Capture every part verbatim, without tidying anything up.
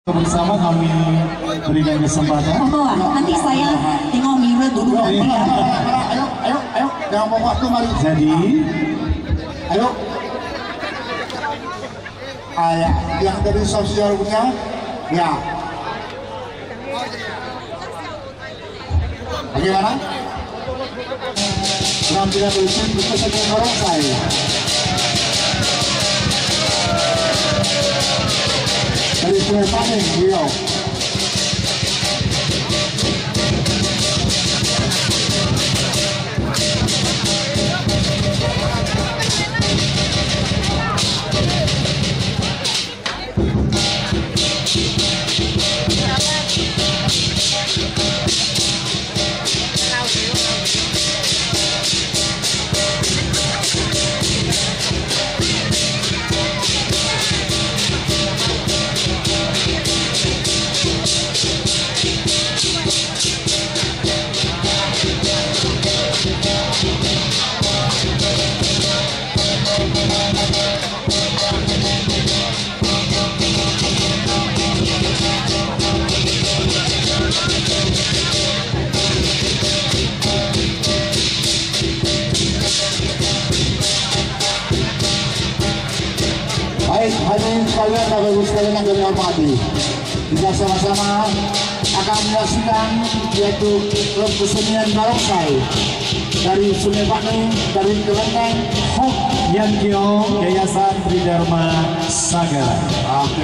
Bersama kami berikan kesempatan. Oh, nanti saya tengok mirror dulu nanti. Ayo, ayo, ayo, yang mau waktu mari. Jadi, ayo. Ayah, yang dari sosial punya, ya. Bagaimana? Penampilan lucu kita sedang orang saya. Dari Sungai Paning, Riau. Baik, hadirin sekalian, Bapak Ibu sekalian yang kami hormati, kita sama-sama akan menyaksikan yaitu klub kesenian barongsai dari Sungai Paning, dari Kelenteng, Hok Yankyo Yayasan Tridharma Sagara. Oke.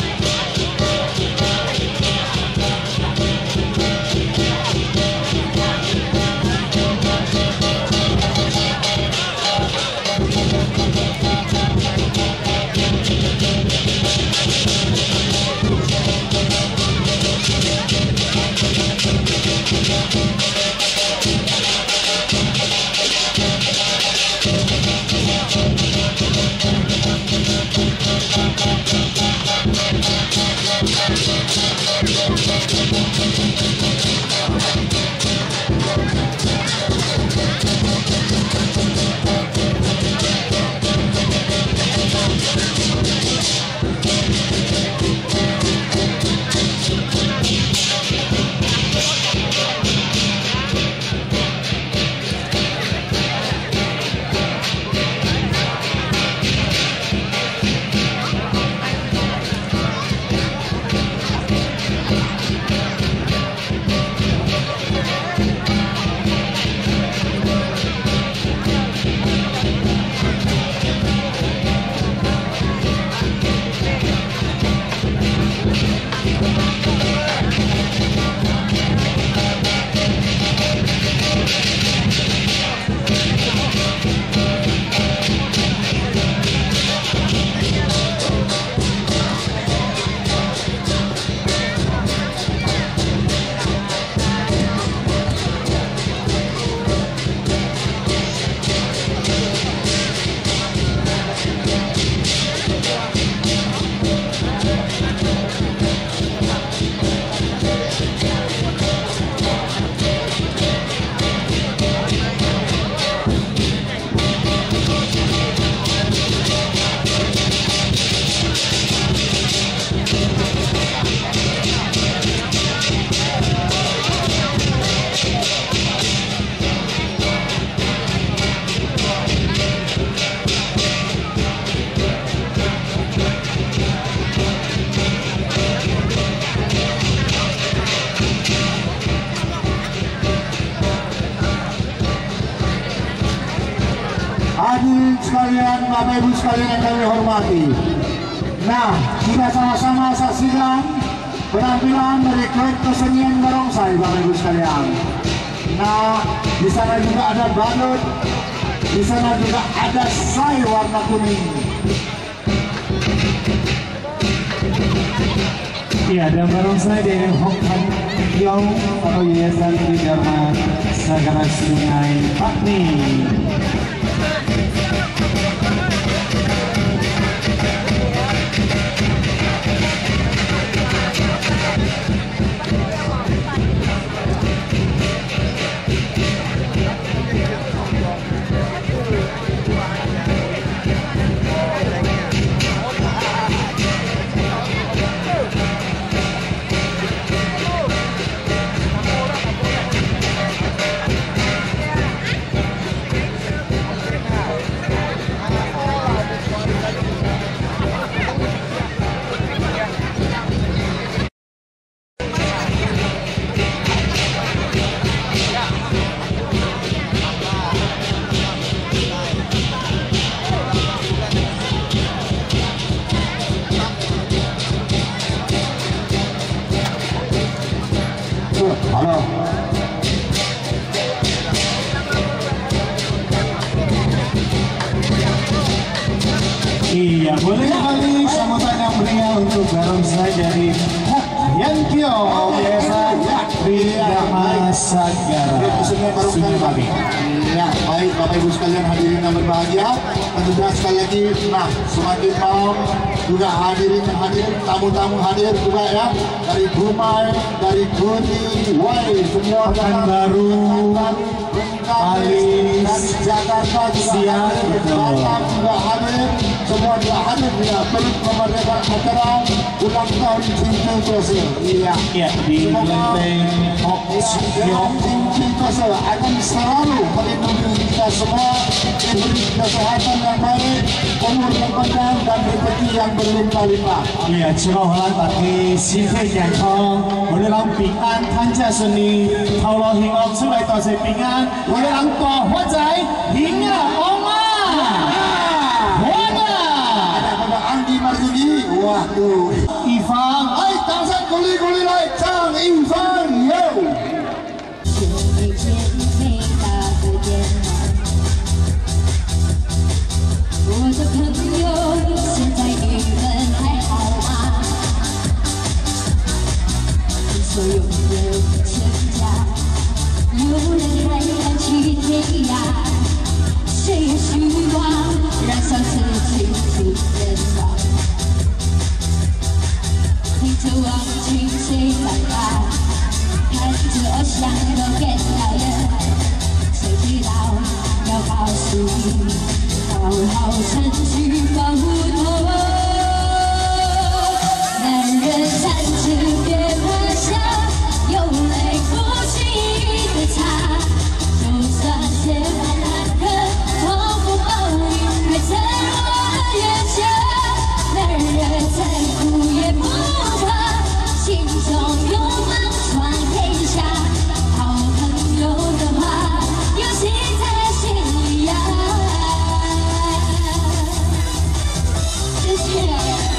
Hadirin sekalian, Bapak Ibu sekalian yang kami hormati. Nah, kita sama-sama saksikan penampilan dari klub kesenian barongsai, Bapak Ibu sekalian. Nah, di sana juga ada badut, di sana juga ada sai warna kuning. Iya, dan barongsai dari Hok Yankyo atau Yayasan Tridharma Sagara Sungai Paning. Halo. Iya, boleh kali sambutan yang meriah untuk barongsai dari Yankyo biasa Ridha Sagara Sungai Bali. Ya, baik Bapak Ibu sekalian hadirin yang berbahagia. Tentu saja sekali lagi, nah semakin malam juga hadirin yang hadir, tamu-tamu hadir juga ya dari Brunei, dari Brunei, Wai, semua Pekan Baru, Alis, dari Jakarta juga Siang, hadir, Batam juga hadir, semua juga hadir juga turut memeriahkan acara ulang tahun Cinta Kose. Iya. Ya, di Lenteng Hok Sukyo. Cinta Kose akan selalu melindungi kita semua, diberi kesehatan yang baik, umur yang panjang dan rezeki yang berlimpah-limpah. 也祝福咱大家身體健康，我哋人平安，探車順利，頭腦幸福，出嚟多謝平安，我哋人大發財，興啊旺啊，旺啊！ Ada pada Andi Marsudi, waduh. 一方， Hai, tangsan kuli-kuli lai, Chang Ifan, yo. 是一件美大的电脑。我的朋友，现在你们还好吗？听说有人成家，有人还要去天涯。谁也希望燃烧自己的愿望，陪着忘情谁长大？ 看着偶像都变老了，谁知道要告诉你，好好珍惜保护头。男人站着别趴下，有泪不轻易的擦，就算千万坎坷，狂风暴雨还在我的眼前。男人再苦也不怕，心中有梦闯天下。 好朋友的话，有心在心里呀。谢谢。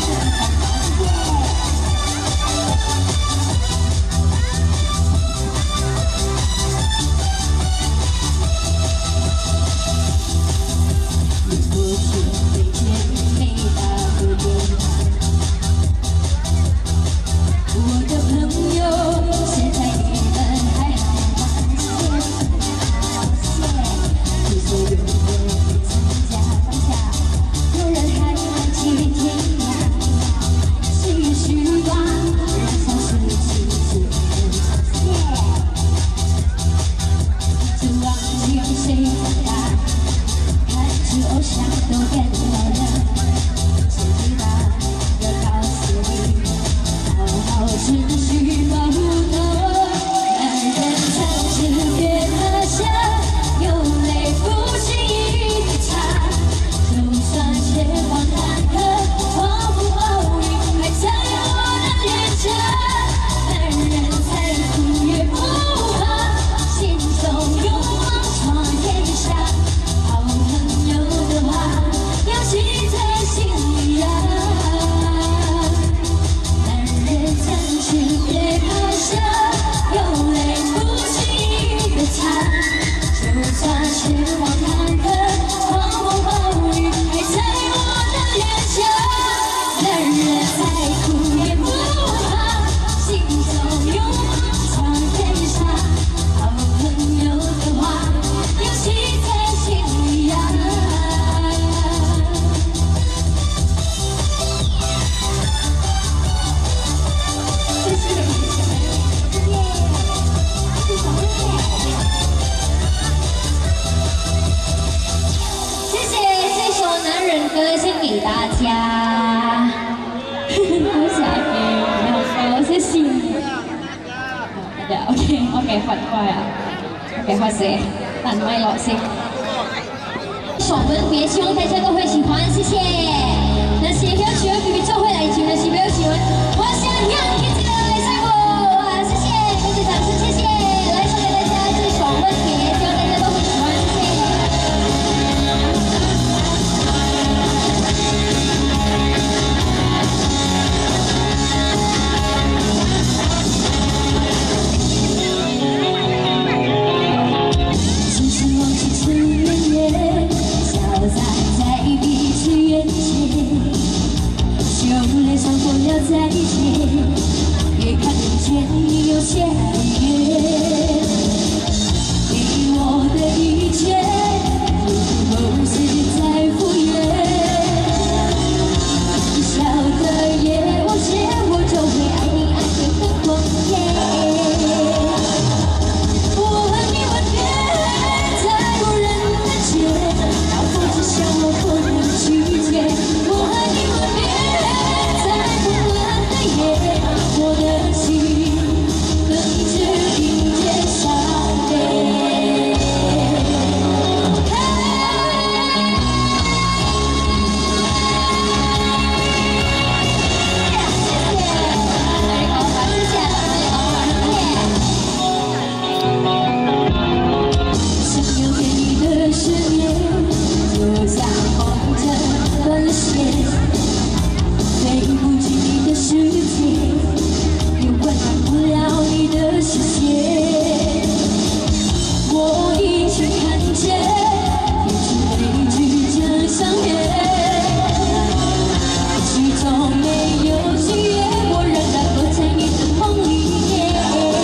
过去最甜美大的电台，我的朋友，现在你们还好吗？谢谢。听说有人参加放下，有人还能去天涯。谁也希望燃烧世界之谢。就忘记谁长大，看着偶像都变老了，谁知道要告诉你，好好珍惜保护头。男人站着别趴下，有泪不轻易的擦，就算前方坎坷，狂风暴雨还在我的眼前。男人再苦也不怕，心中有梦闯天下。好朋友的话，要记在心里呀。男人站着别趴下，有泪不轻易的擦，就算前方坎坷，狂风暴雨还在我的眼前。男人再苦也不怕，心中有梦闯天下。好朋友的话，要记在心里呀。谢谢，谢谢这首男人歌献给大家。好下嘅，然後謝謝。OK OK， 發乖啊。OK， 開始，彈麥落先。首文別，希望大家都會喜歡，謝謝。那些要求 B B 就會來聽，那些沒有喜歡，我想讓你記得來追我。啊，謝謝，謝謝掌聲，謝謝。來送給大家這首文別，希望大家都會喜歡，謝謝。 Hãy subscribe cho kênh Ghiền Mì Gõ để không bỏ lỡ 些音乐，给我的一切不是在敷衍。你笑的夜晚些，我就会爱你爱得更狂野。我和你吻别在无人的街，让风痴笑我不能拒绝。我和你吻别在混乱的夜，我的心等着迎接伤悲。想要给你的思念，就像风筝断了线，飞不进你的世界，又温暖不了你的视线。我已经看见，天是悲剧这相约，其中没有喜悦，我仍然落在你的梦里面。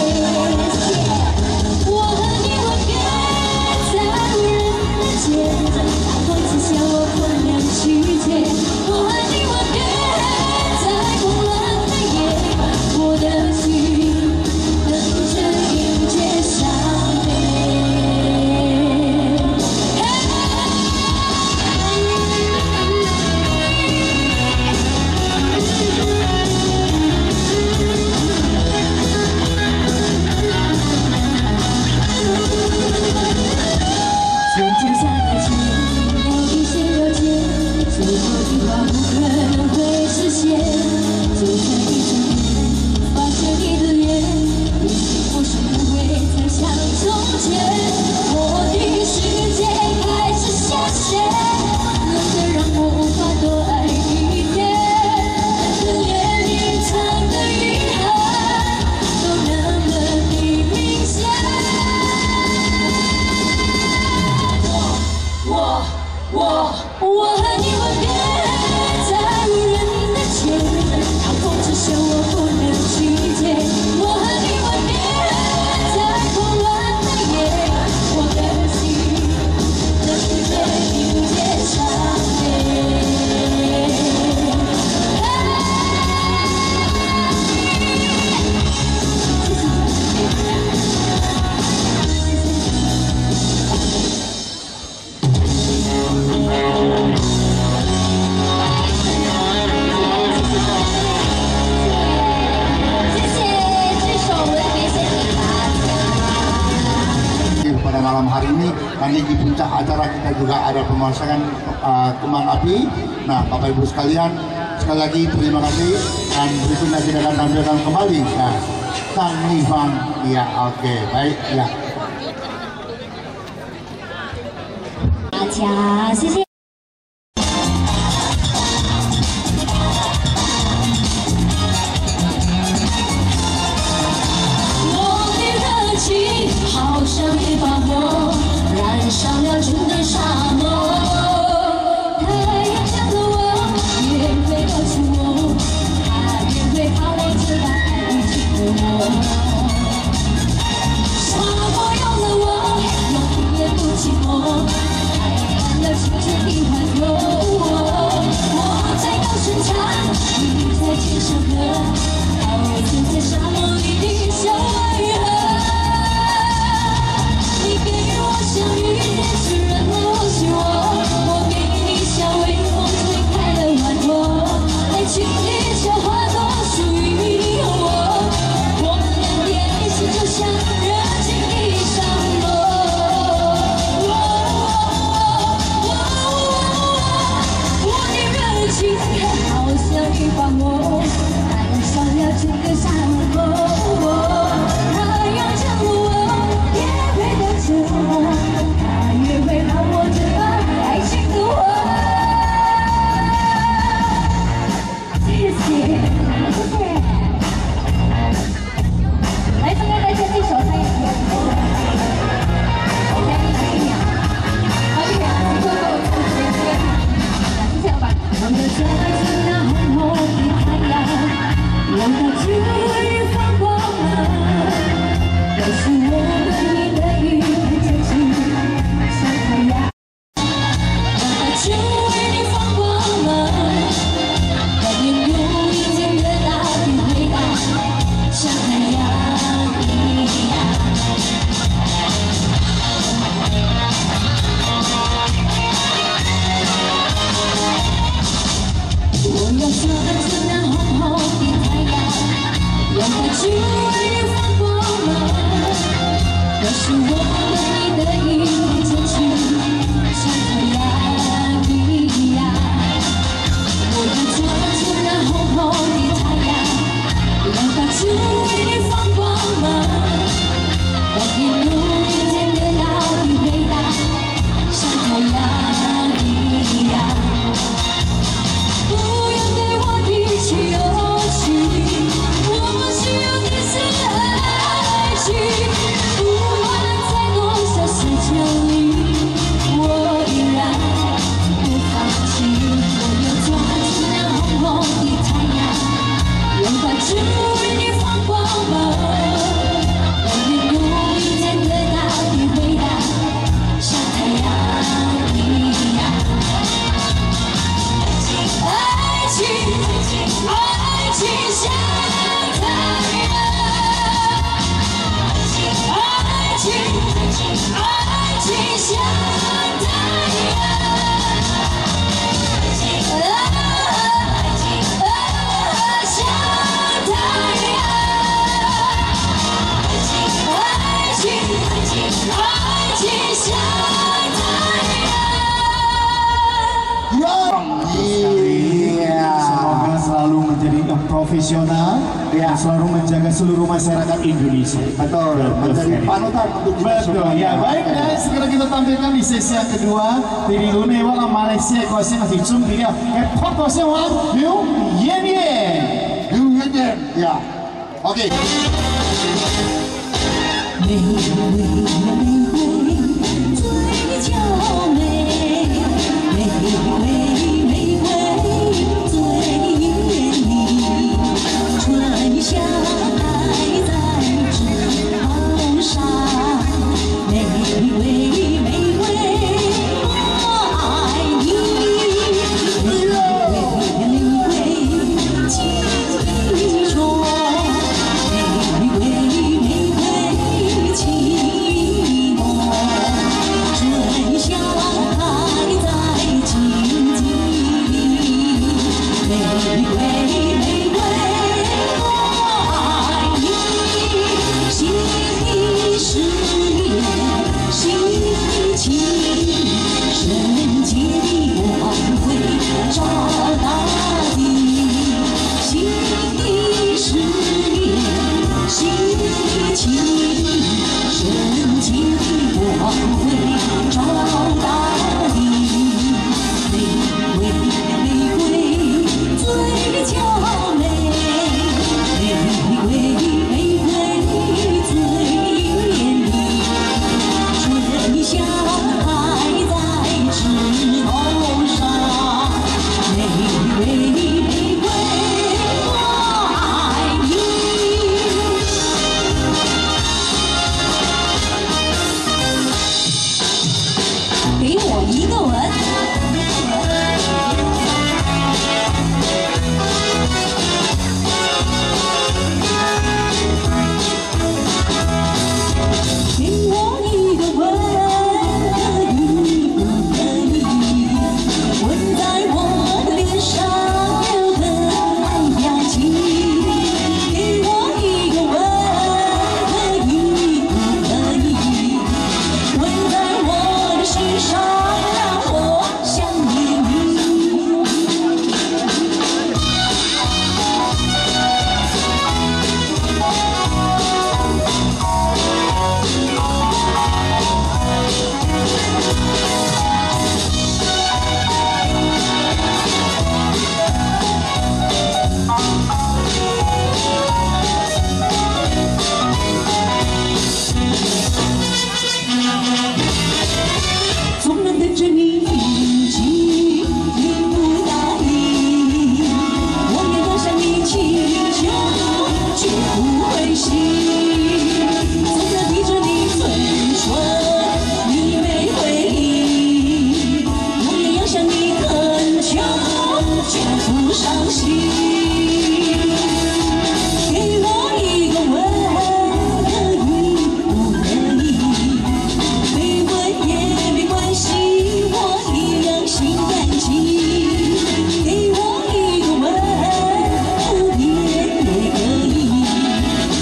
我和你吻别在无人的街，让风痴笑我不能拒绝。我和你吻别在混乱的夜，我的心等着迎接伤悲。渐渐下的情，有一些了解，说过句话不可能会实现。就在一转眼，发现你的脸，已经不是不会再像从前。我的世界开始下雪，冷得让我无法多爱你一点，连隐藏的遗憾都那么的明显。我我我和你吻别在无人的街，让风痴笑我不能拒绝。我和你吻别在混乱的夜，我的心等着迎接伤悲。谢谢，这首我也给写你吧。 Pada malam hari ini, nanti di puncak acara kita juga ada pemasangan uh, kembang api. Nah, Bapak Ibu sekalian, sekali lagi terima kasih dan berikutnya kita akan tampilkan kembali. Nah, Sang Nifang, ya oke, baik ya. 大家谢谢。我的热情好像一把火，燃烧了整个沙漠。太阳下的我也会告诉我，它也会怕我知道爱已经的我。沙漠有了我，永远不寂寞。爱看了青春。 只为放光芒。要是我们你的一片坚持，像太阳一样，我要抓住那红红的太阳，让它只为你放光芒。让一路见得到的伟大，像太阳一样。不要对我提起勇气，我不需要你是爱情。不管在多少时间里，我依然不放弃。我要抓住那红红的太阳，让它只为你放光芒。让一路见得到的伟大，像太阳一样。爱情，爱情像太阳。爱情，爱情像太阳。啊，像太阳。爱情，爱情像太阳。 Semoga selalu menjadi yang profesional Ya. dan selalu menjaga seluruh masyarakat Indonesia. Betul, menjadi panutan untuk kita Betul, semua. ya baik guys, sekarang kita tampilkan di sesi yang kedua dari Lune Wala Malaysia kuasa masih cum dia eh pop kuasa wang Liu Yan Yan. Liu Yan Yan, ya. Oke. 玫瑰，玫瑰，最娇美。玫瑰，玫瑰，最艳丽。春夏开在枝头上。玫瑰，玫瑰，我爱你。玫瑰，玫瑰，记忆中。玫瑰，玫瑰，情浓。春夏开在荆棘里。玫瑰，玫瑰，我爱你。心里是恋，心里情，圣洁的光辉照大地。心里是恋，心里情，圣洁的光辉照大地。玫瑰，玫瑰，最娇美。玫瑰，玫瑰，最艳丽。春夏开在枝头上。玫瑰，玫瑰，我爱你。给我一个吻。给我一个吻，可以不可以？吻在我的脸上有可爱表情。给我一个吻，可以不可以？吻在我的身上，让我想念你。总能等着你紧紧不答应，我也多向你祈求，绝不灰心。总要逼着你嘴唇，你没回应，我也要向你恳求，绝不伤心。给我一个吻，可以不可以？没吻也没关系，我一样心甘情。给我一个吻，不变也可以。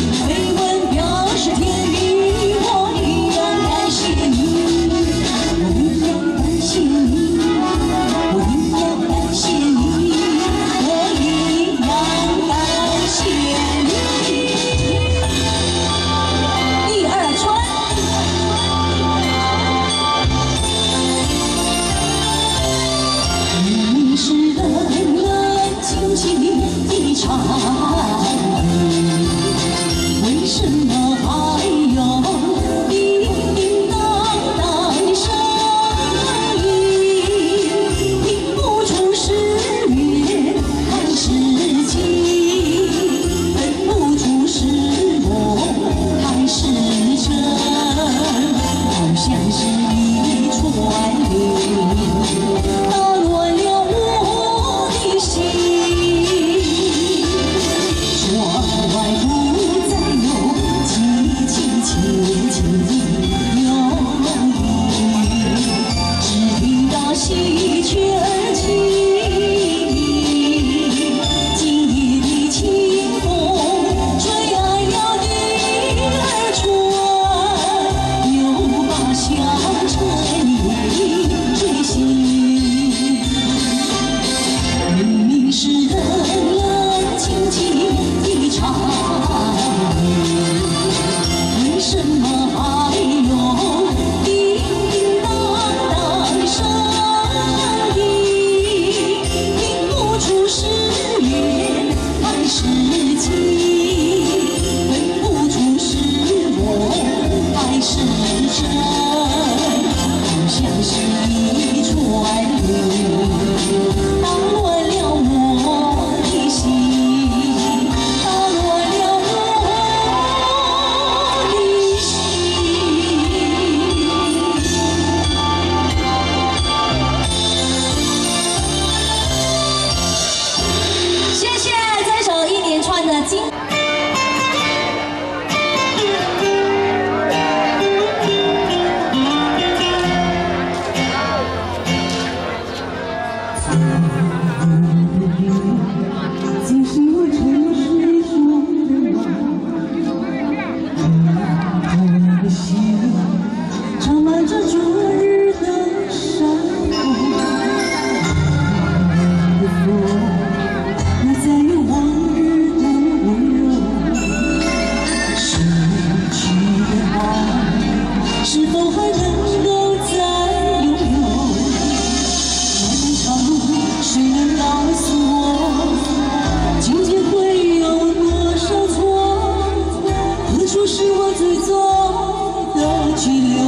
最终的拘留。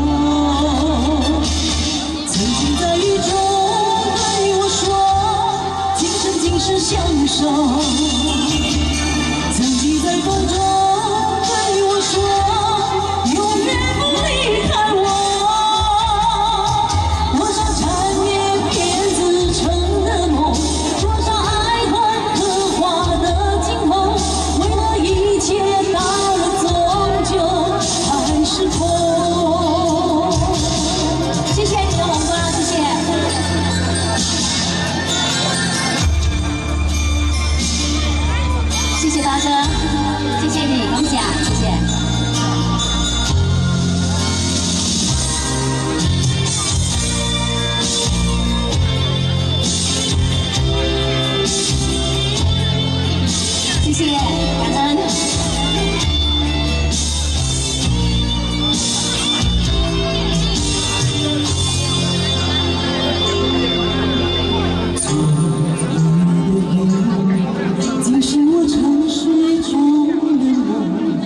曾经在雨中对我说，今生今世相守。曾经在风中对我说，永远不离开我。多少缠绵骗子成的梦，多少爱恨刻画的镜头，为何一切到了终究还是空？谢谢你的红光，谢谢。谢谢大哥，谢谢你，恭喜啊，谢谢。谢谢，感恩。竟是我沉睡中的梦，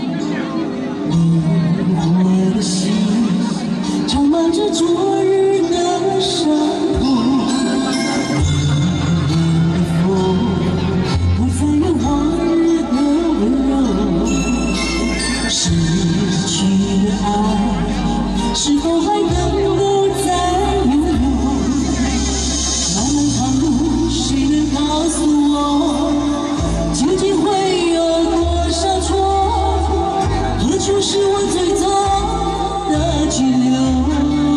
我的心充满着昨日的伤痛。不再有往日的温柔，失去的爱，是否还能够再拥有？漫漫长路，谁能告诉我，究竟会有多少错？何处是我最终的拘留？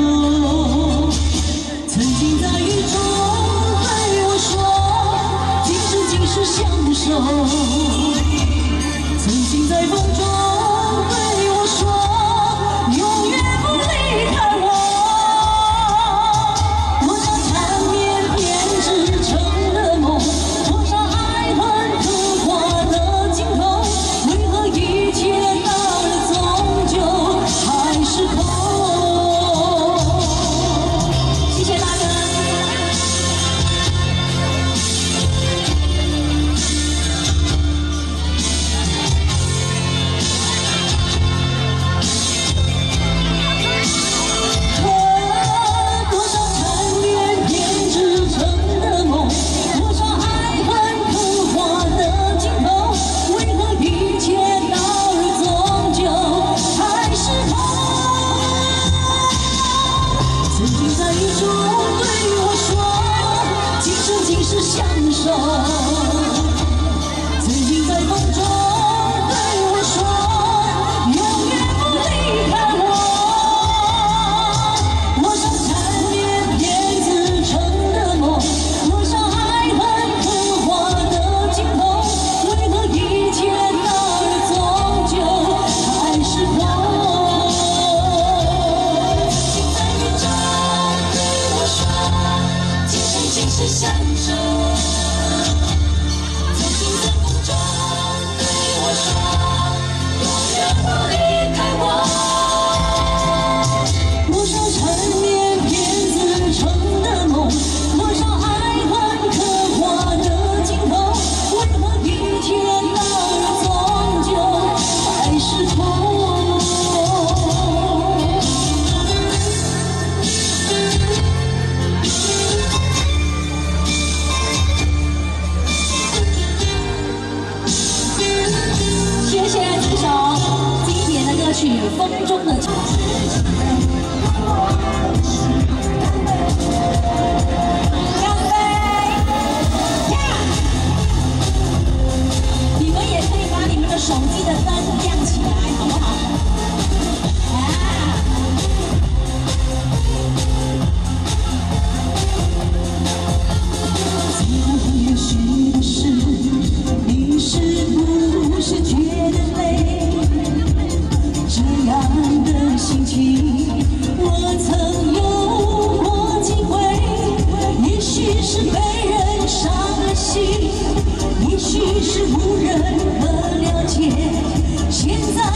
曾经在雨中对我说，今生今世相守。曾经在风中对我说，永远不离开我。多少缠绵编织成的梦，多少爱恨刻画的镜头，为何一切到了终究还是空？谢谢大哥。多少缠绵编织成的梦，多少爱恨刻画的镜头，为何一切到了终究还是空？曾经在雨中对我说，今生今世相守。曾经在风中对我说，永远不离开我。多少缠绵编织成的梦，多少爱恨刻画的镜头，为何一切到了终究还是空？在雨中对我说，今生今世相守。曾经在风中对我说，永远不离开我。多少缠绵编织成的梦，多少爱恨刻画的镜头，为何一切到了终究还是空？谢谢这首经典的歌曲《风中的情》。干杯！呀！你们也可以把你们的手机的灯亮起来，好不好？啊！也许的是，你是不是觉得累？这样的心情，我曾有过几回。也许是被人伤了心，也许是无人可了解。现在。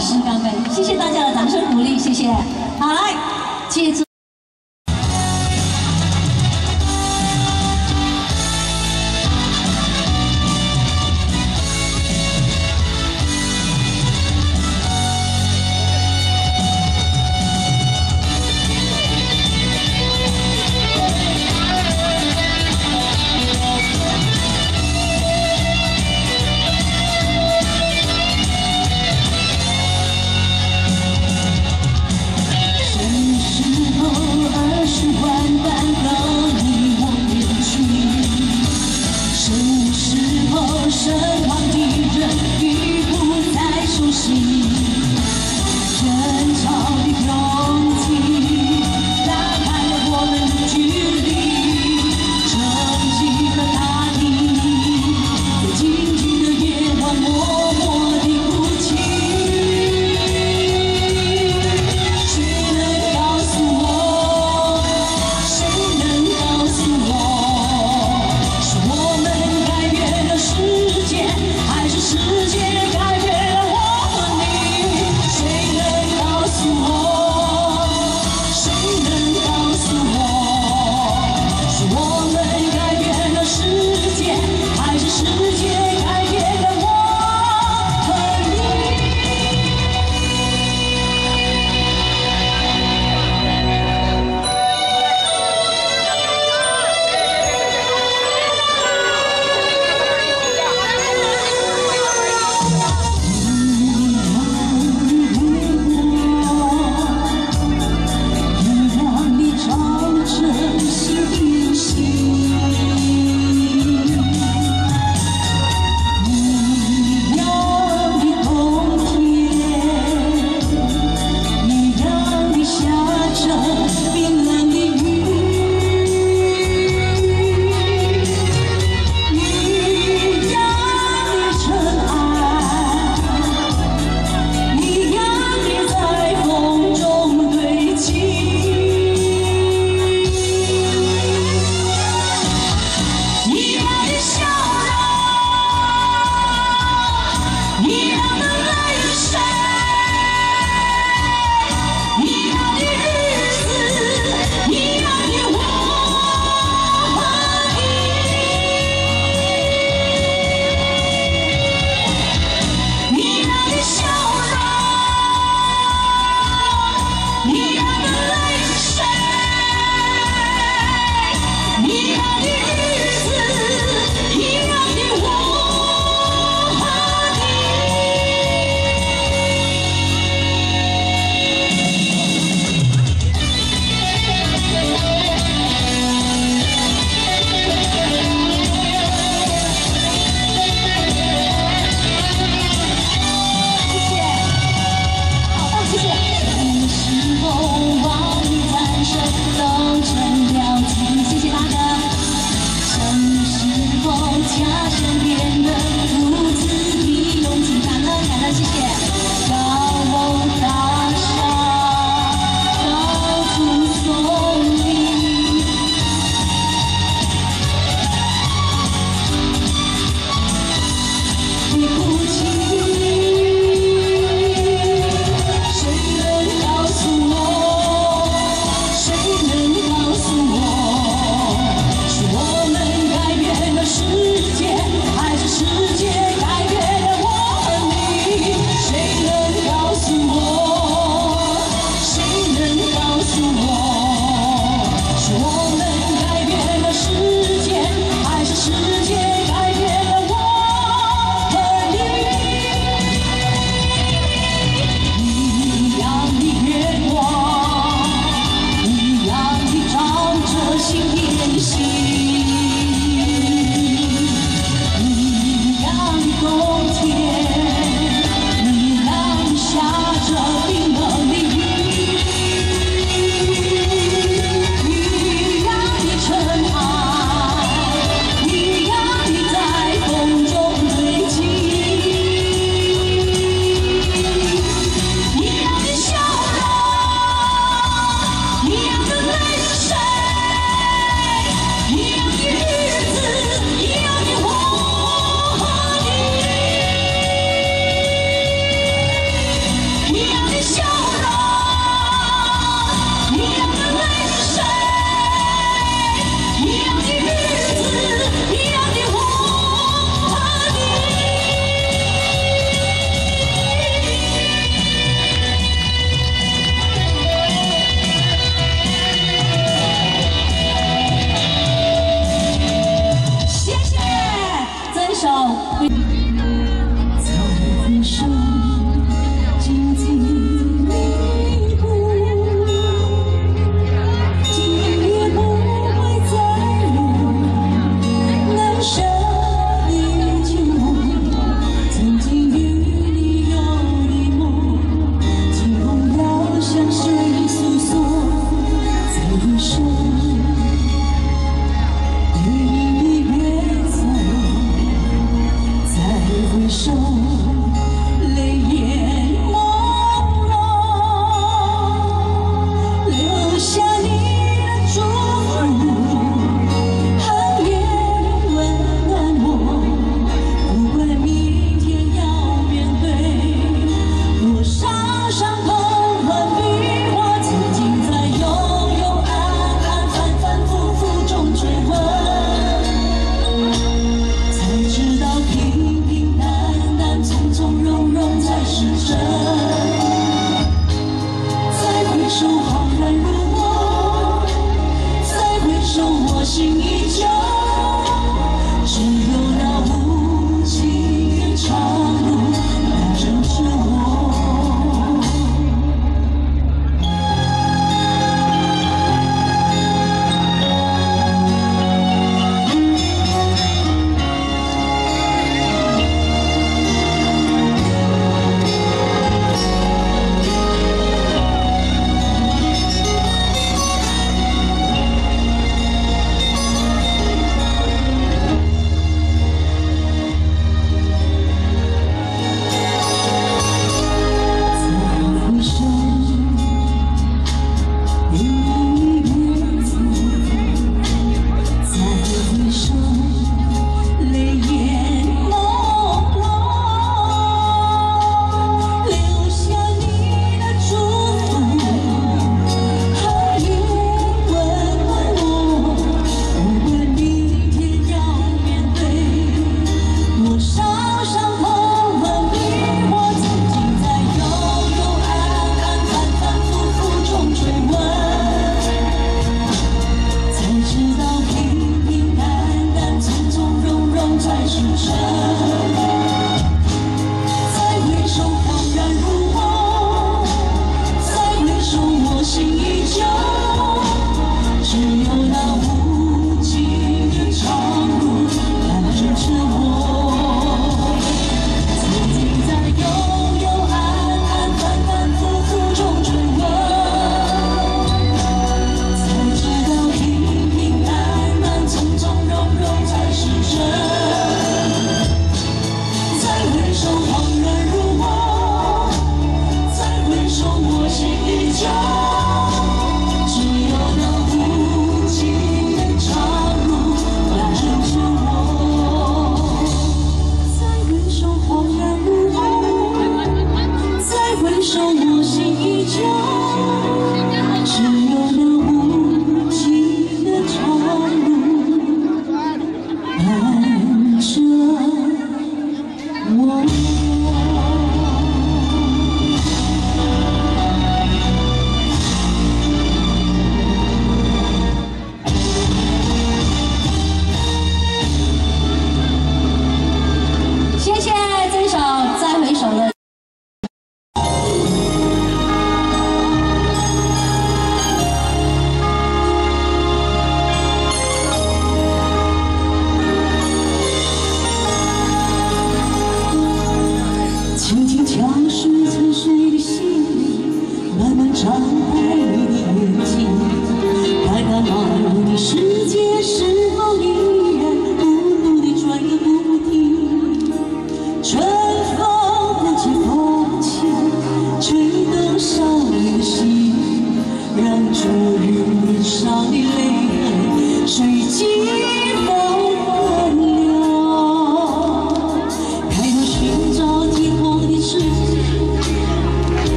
师干们，谢谢大家的掌声鼓励，谢谢。好，来，接着。 什么时候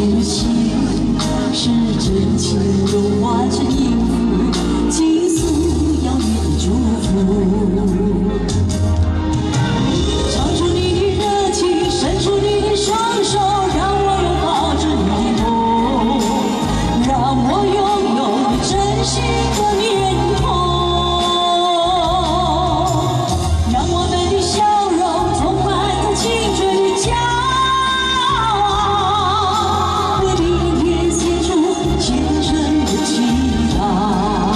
年的心是真情融化成音符，倾诉遥远的祝福。唱出你的热情，伸出你的双手，让我拥抱着你的梦，让我拥有你真心的面孔，让我们的笑容充满着青春的骄傲，为明天献出虔诚的祈祷。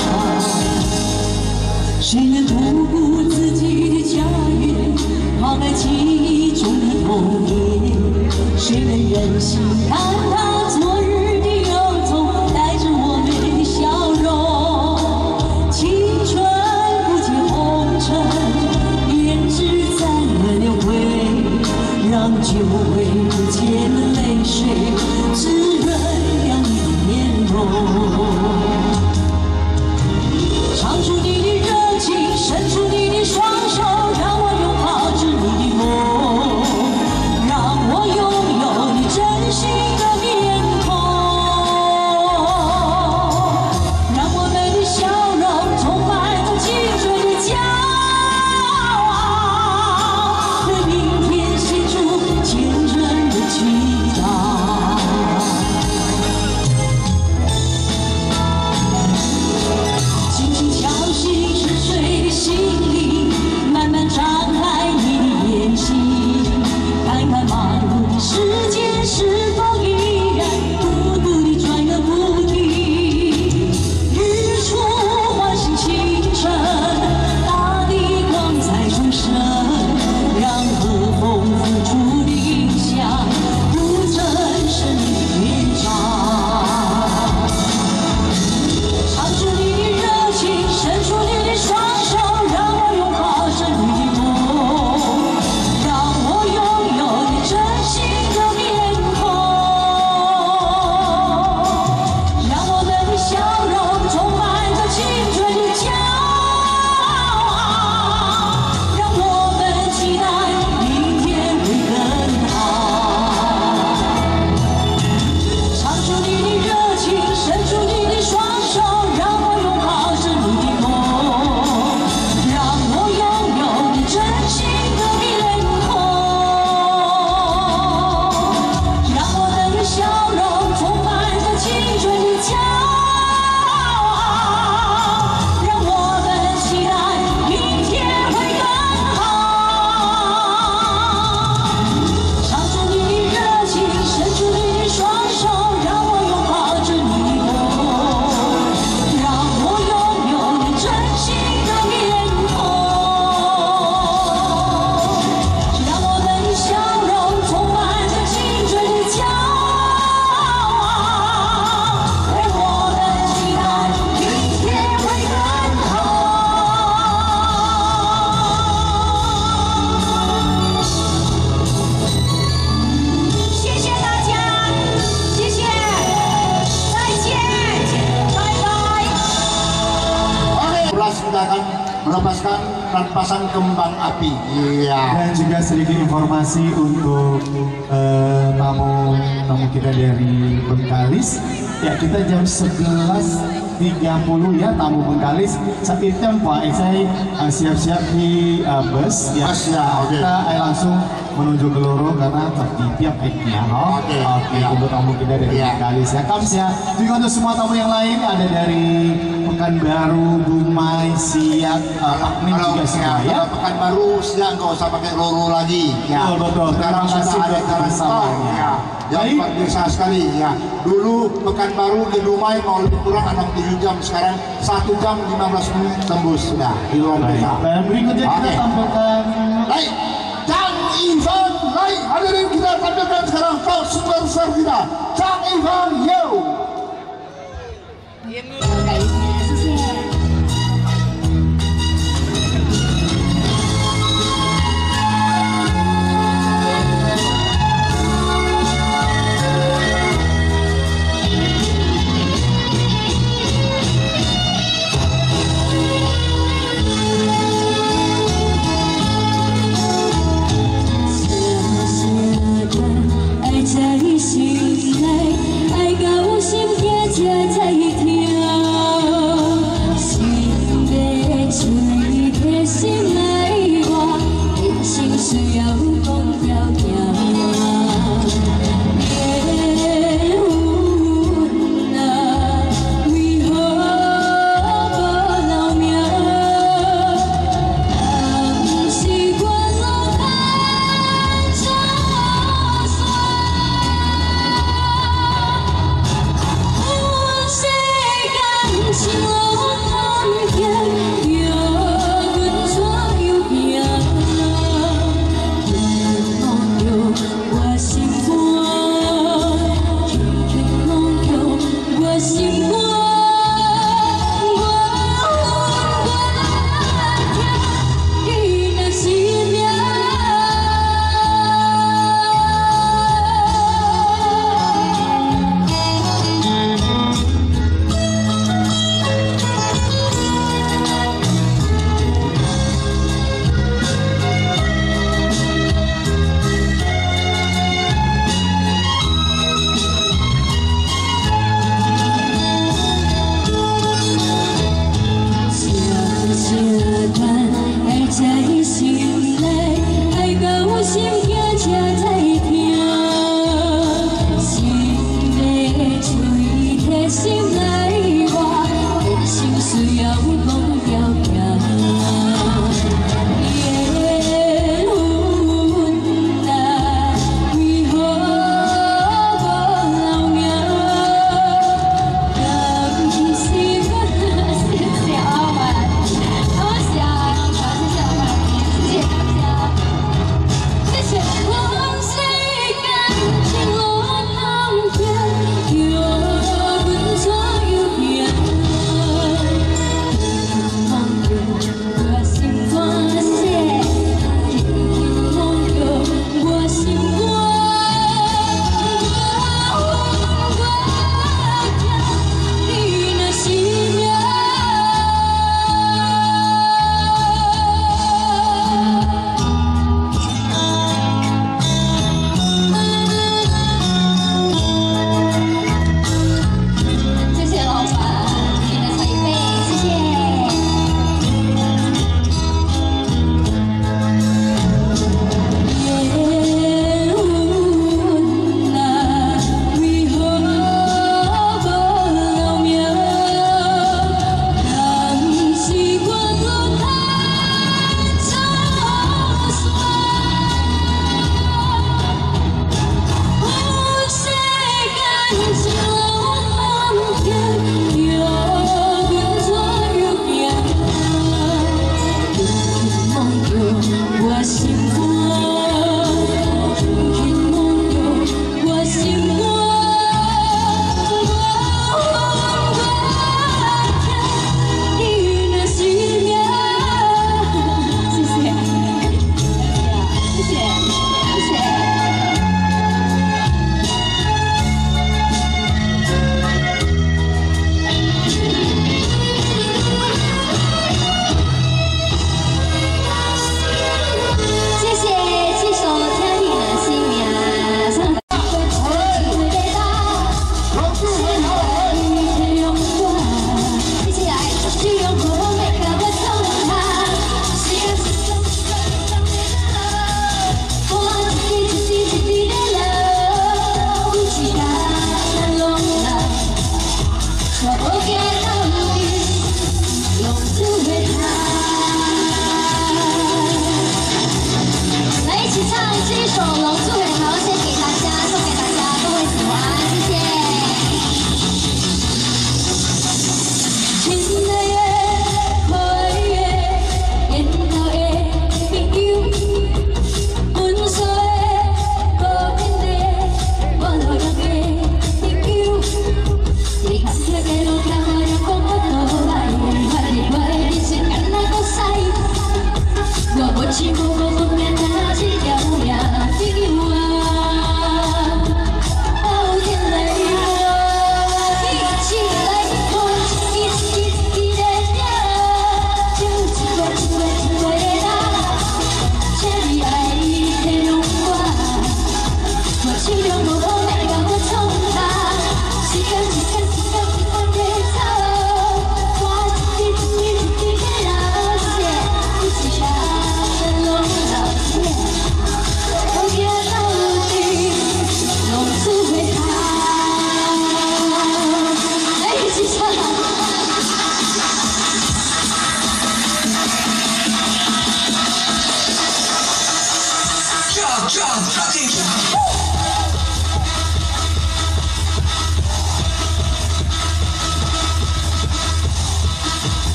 谁能不顾自己的家园，抛开记忆中的童年？谁能忍心看到昨日的忧愁，带着我们的笑容？青春不解红尘，胭脂沾了流灰，让久违不见的泪水滋润了你的面容。唱出你的热情，伸出你的双手，让我拥抱着你的梦，让我拥有你真心的面孔，让我们的笑容充满着青春的骄傲，为明天献出虔诚的祈祷。轻轻敲醒沉睡的心灵，慢慢张开你的眼睛，看看忙碌的世界是否依然孤独地转个不停。日出唤醒清晨，大地光彩重生，让和风付出的影响铺成生命的篇章。唱出你的热情，伸出你的双手，让我拥抱着你的梦，让我拥有你真心的面孔，让我们的笑容充满着青春的骄傲，让我们期待明天会更好。唱出你的热情，伸出你的双手，让我拥抱着你的梦，让我拥有你真心的面孔，让我们的笑容充满着青春的骄傲，让我们期待明天会更好。唱出你的热情，伸出你的双手，让我拥抱着你的梦，让我拥有你真心的面孔，让我们的笑容充满着青春的骄傲，让我们期待明天会更好。谢谢大家，谢谢，再见，拜拜。 Oke, Ulas kita akan melepaskan rampasan kembang api. Iya. Dan juga sedikit informasi untuk eh, tamu tamu kita dari Bengkalis. Ya, kita jam sebelas tiga puluh ya tamu Bengkalis. Saat itu Pak saya eh, siap-siap di eh, bus ya. Bus, ya, oke. Kita eh, langsung menuju ke Loro karena di tiap eknya. Oh, Oke, oke. ya. Untuk tamu kita dari Ya. Bengkalis ya. Kams ya. Juga untuk semua tamu yang lain ada dari Pekanbaru, Dumai, Siak, eh, Pakmin Kalau juga semua ya. kalau Pekanbaru siang nggak usah pakai loro lagi. Ya. Betul, betul. Sekarang Terima kasih sudah ada buat jalan tol. kebersamaannya. Ya. Yang Baik. luar biasa sekali ya. Dulu Pekanbaru ke Dumai mau lebih kurang enam tujuh jam, sekarang satu jam lima belas menit tembus sudah. Di luar Baik. biasa. Dan berikutnya kita Oke. tampilkan Baik, Chang Ivan, baik hadirin kita tampilkan sekarang kau super star kita, Chang Ivan, yo. 改一天，谢谢。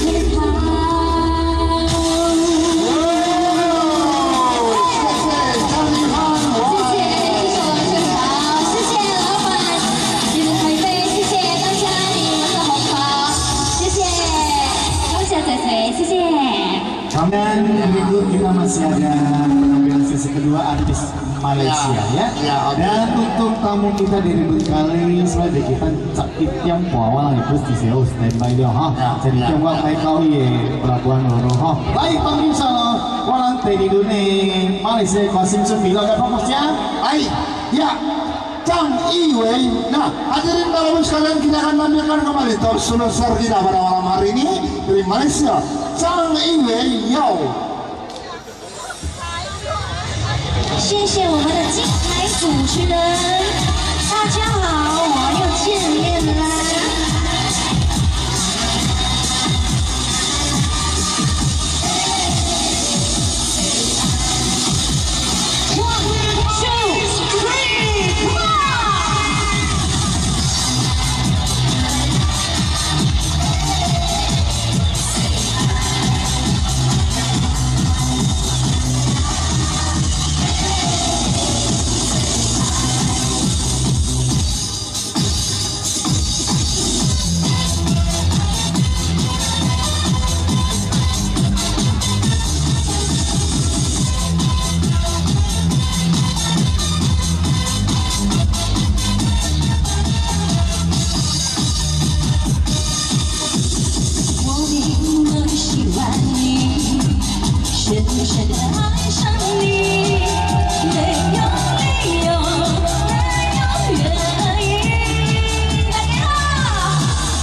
好。 Dan berikut kita masih ada penampilan sesi kedua artis Malaysia ya. Ya, oke. Dan untuk tamu kita dari berikut kali sebagai kita sakit yang awal itu di sini standby dia ha. Jadi coba mai kau ye pelabuhan Loro ha. Baik panggil salah walang tadi dunia Malaysia Qasim Sembilan dan fokusnya. Baik, ya. Chang Iwei. Nah, hadirin Bapak sekalian kita akan tampilkan kembali top sponsor kita pada malam hari ini dari Malaysia. Chang Iwei Yo。 谢谢我们的金牌主持人，大家好，我又见面啦。深深地爱上你，没有理由，没有原因。大家好，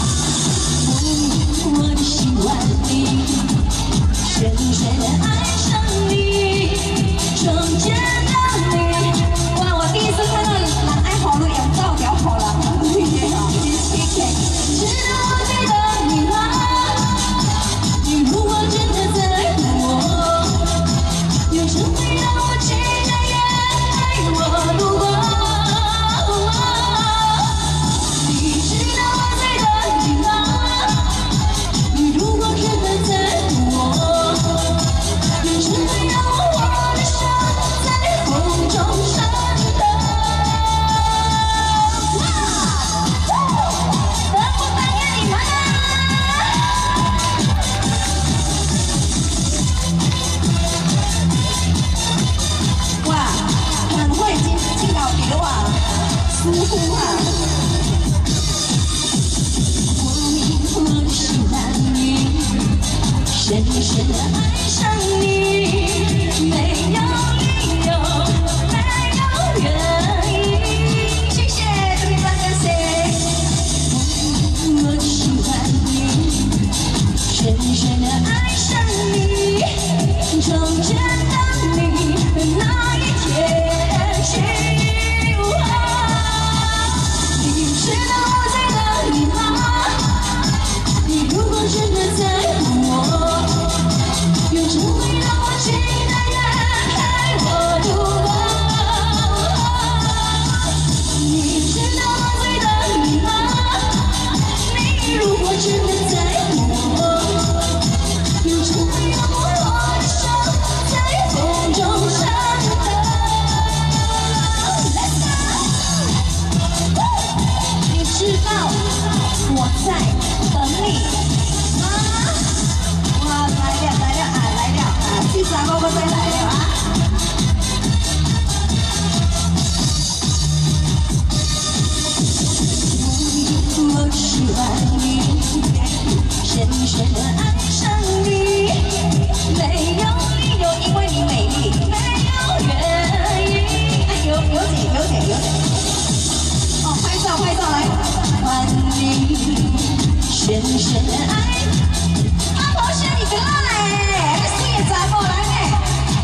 我我喜欢你，深深地爱上你，中间的你。哇！我第一次看到人爱跑路养照条跑了，厉害啊！值得我记得你吗？你如果真的在乎我。有时会让我期待也陪我度过。你知道我在等你吗？你如果真的在乎我，有时会让我的手在风中颤抖。等我答应你们。呼呼啊！我我喜欢你，深深地爱上你，没有理由，没有原因。谢谢，这边感谢。我喜欢你，深深地爱上你，中间的你，那一天起。知道我在等你吗？你如果真的在乎我，有时会让我期待也陪我度过。你知道我在等你吗？你如果真的在乎我，有时会让我的手在风中颤抖。知道我在等你吗？哇，来了来了啊，来了啊！第三个我再来了啊！我喜欢你，深深地爱上你，没有理由，因为你美丽，没有原因。哎，有有点有点有点。哦，拍照拍照来。欢你，深深的爱。阿婆兄，你别来，你水也摘过来呢。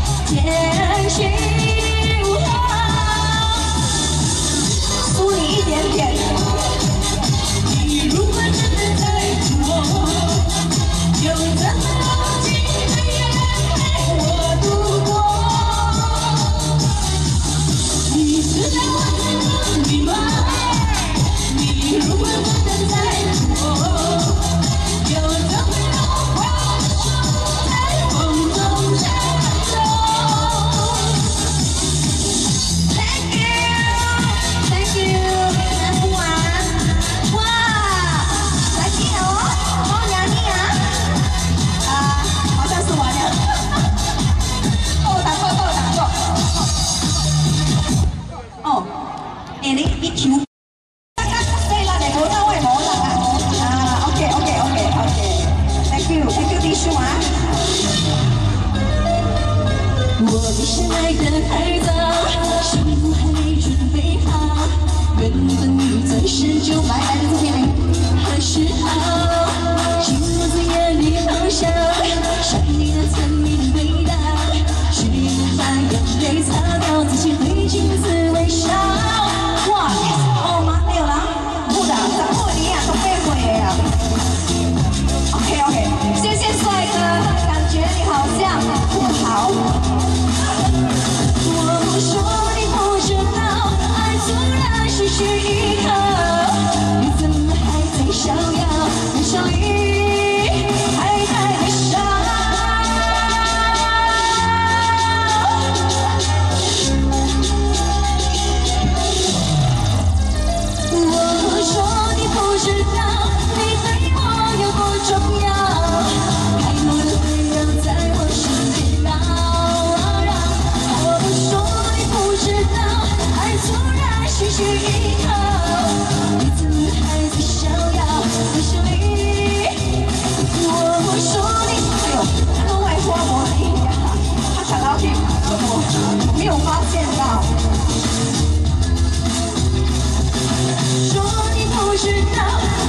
爱的太早，幸福还没准备好，原本你在十九拜拜的这天何时好？心我在眼里好笑，想你的甜蜜的味道，是能把眼泪擦掉，自己对镜子微笑。哇，哦妈没有啦，不的，十五年啊，都八岁啊。OK OK， 谢谢帅哥，感觉你好像不好。我不说你不知道，爱突然失去依靠，你怎么还在逍遥？你手里还带着伤。我不说你不知道，你对我有多重要，太多的纷扰在我身边绕啊绕。我不说你不知道，爱突然失去依靠，你怎么还在逍遥？在手里，我不说你，哎呦，都外花魔力呀，他想要去，我我没有发现到。说你不知道，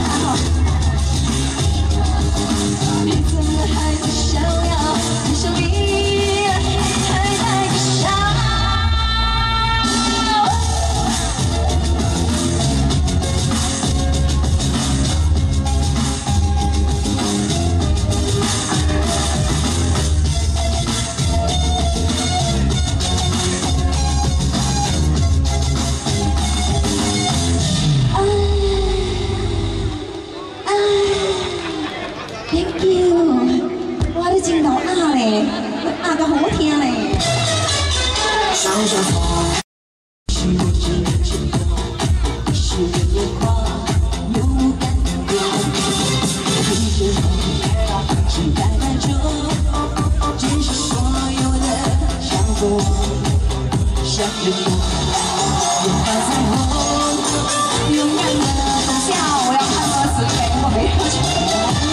你怎么还在逍遥？你手里还带着伤。Thank you， 我的真老鸭嘞，鸭个好听嘞。想想风，是我只能牵挂，你是人眼眶，永无感动。听着风，期待满中，只是所有的相逢，像日光，拥抱彩虹，勇敢的等下，我要看歌词给我没有钱。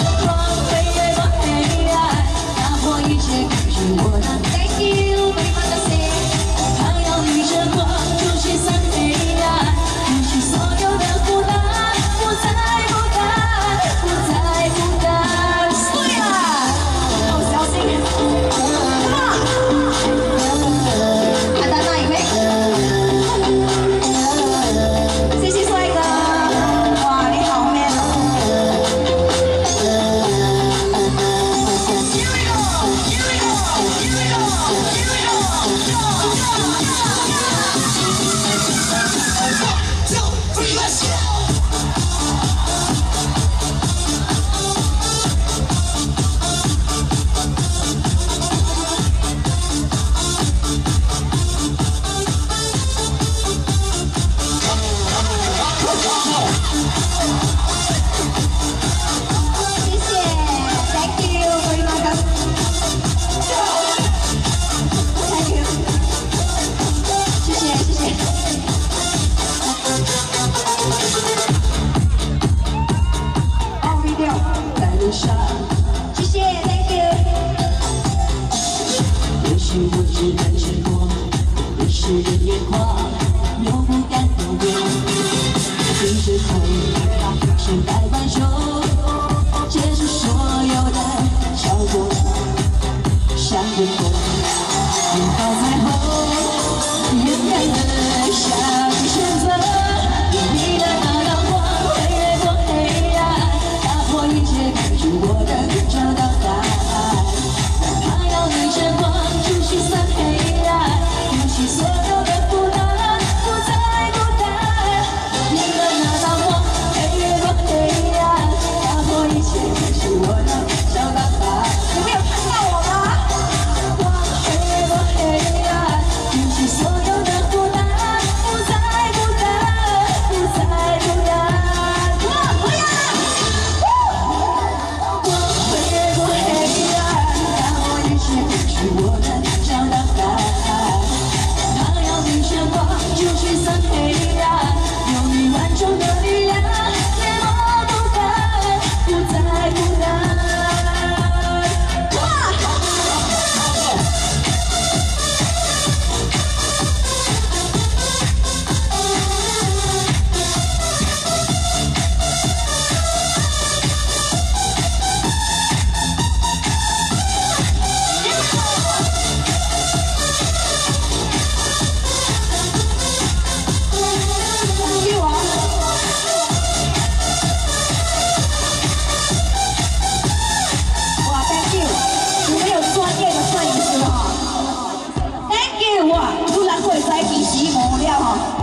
一切感觉我的 Thank you， 被放在心，它要逆着光，出去散黑暗，除去所有的孤单，不再孤单，不再孤单。对了，好小心，Come on， 看到那一位，谢谢帅哥，哇，你好 man 谢谢 ，Thank you。也许我只能沉默，也是人眼眶，永不敢动摇。听着风，期待半熟，结束所有的效果，像日光，拥抱彩虹，勇敢的下去选择，用你的那道光，飞越过黑暗，打破一切抗拒我的。找到答案，它要逆着光，出去散黑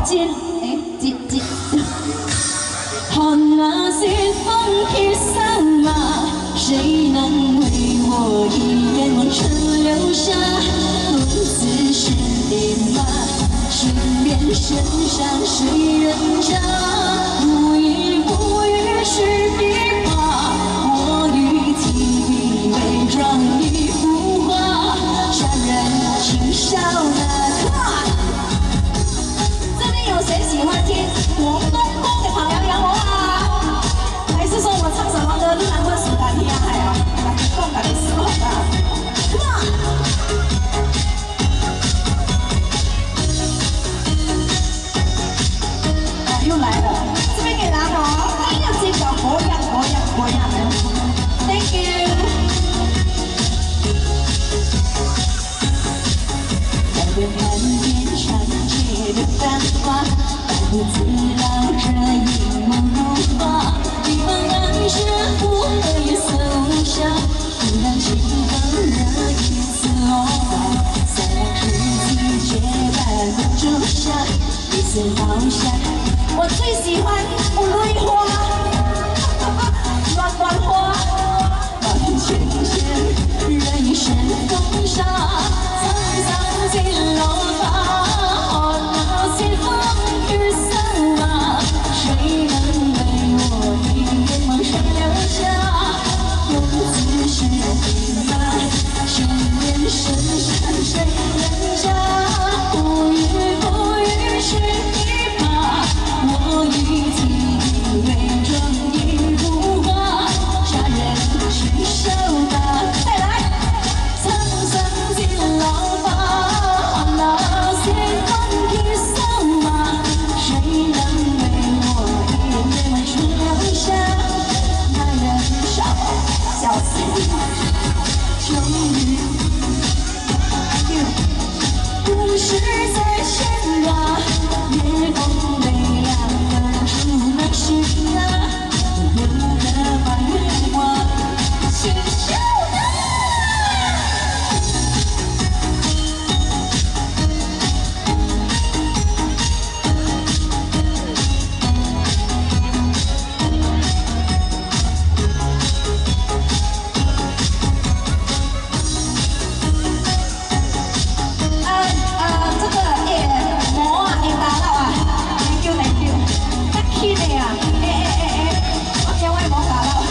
今哎今今，看那西风披散马，谁能为我一眼望尘留下？独自是点马，身边身上谁人家？不依不语是琵琶，我与提笔为妆一幅画，杀人轻笑那刻。这边有谁喜欢听我公公的唐扬扬哦啊？还是说我唱什么歌，你难问苏丹听啊？还有，来共感的时候啊 ，Come on！ 又来了，这边给拿哦，哎呀，这个果样果样果样的 ，Thank you。在这看见长街的繁华，独自绕着一梦如花，一方岸是湖和夜色无暇，忽然清风惹一丝落花，三两知己结伴红烛下，彼此好下。 我最喜欢乌梅花，乱乱花，万千千人生风沙，沧桑尽落发，看那西风雨散马，谁能为我一眼望尘留下？游子是匹马，身边身上谁人家？不语不语是琵琶。 我与提笔为妆一幅画，杀人去手把。再来，沧桑尽老发，换那西风披散马，谁能为我一眼望尘留下？那人少，笑死，终于，故事在牵挂，夜风微凉。 那是那不留的白花，请笑纳。啊啊，这个耶，魔啊，会打到啊 ，thank you thank you。 去的呀，哎哎哎哎，我叫外婆打了。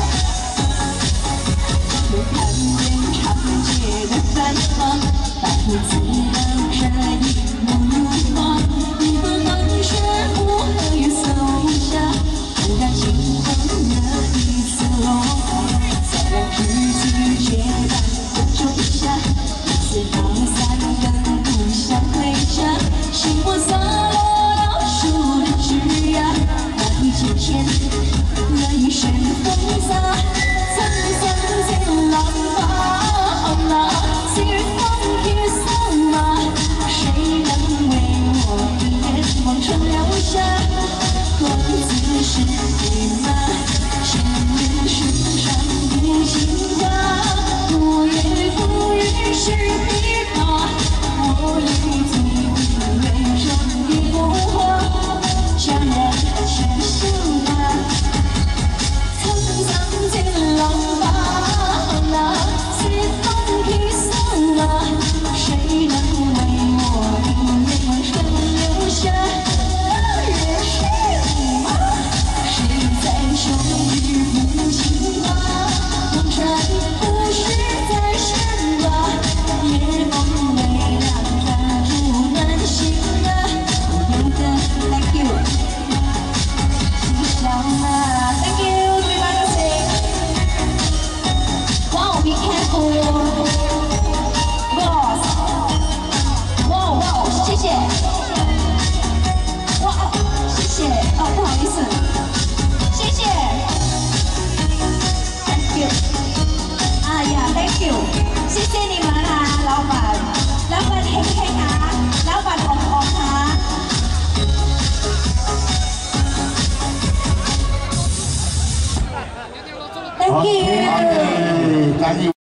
我看见长街的繁华，独自绕着一梦如花，一方岸是湖和夜色无暇，忽然清风惹一丝落花，三两知己结伴红烛下，彼此道散更不想回家，心火洒落到树的枝桠。 一千千，人一身风沙，沧桑尽浪花。那西风披散马，谁能为我一眼望尘留下？我自是匹马，身边身上无情话，不言不语是琵琶。我与提笔为妆一幅画，杀人去手拿，沧桑尽浪发，那西风披散马，谁能为我一眼望尘留下？那人是你吗？谁在说语不情话？红尘故事在牵挂，夜梦微凉，蜡烛难醒啊。有的 ，Thank you。 Thank you, terima kasih. Wow, be careful, boss. Wow, wow, 谢谢。哇，谢谢。哦，不好意思，谢谢。Thank you. 哎呀 ，Thank you， 谢谢你们啊，老板，老板嘿嘿啊，老板红红啊。 Thank you. Okay, thank you.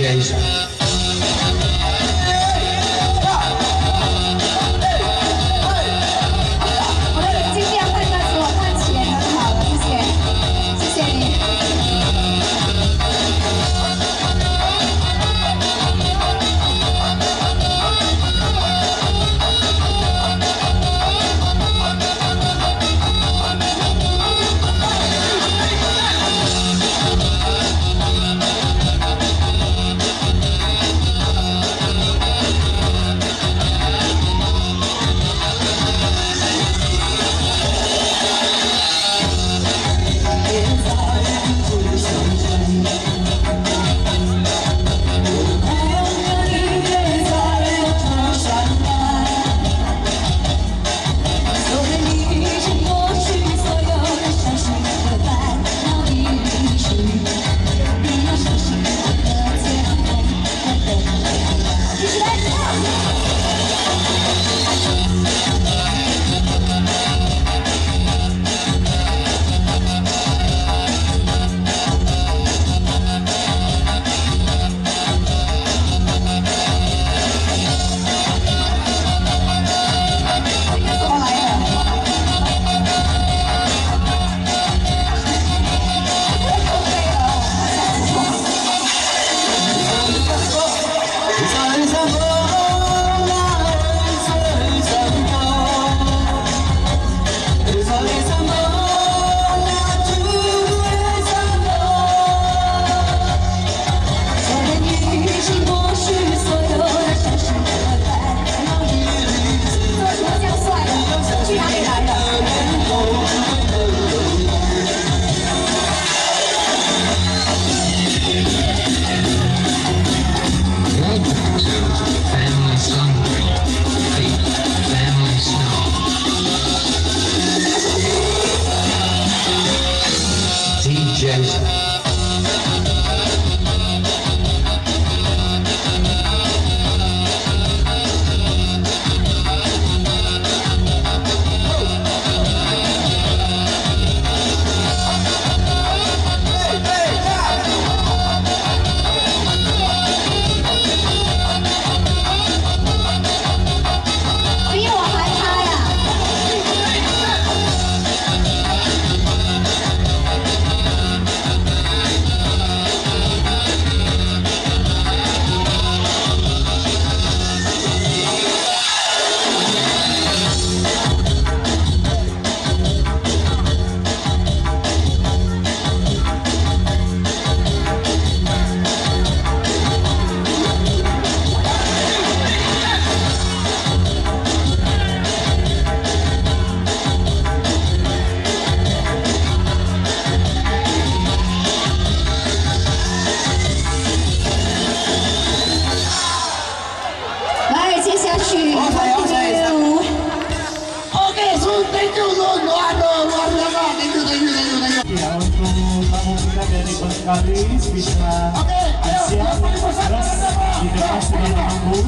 Jason。 dari Bengkalis bisa siap terus di depan sudah menunggu.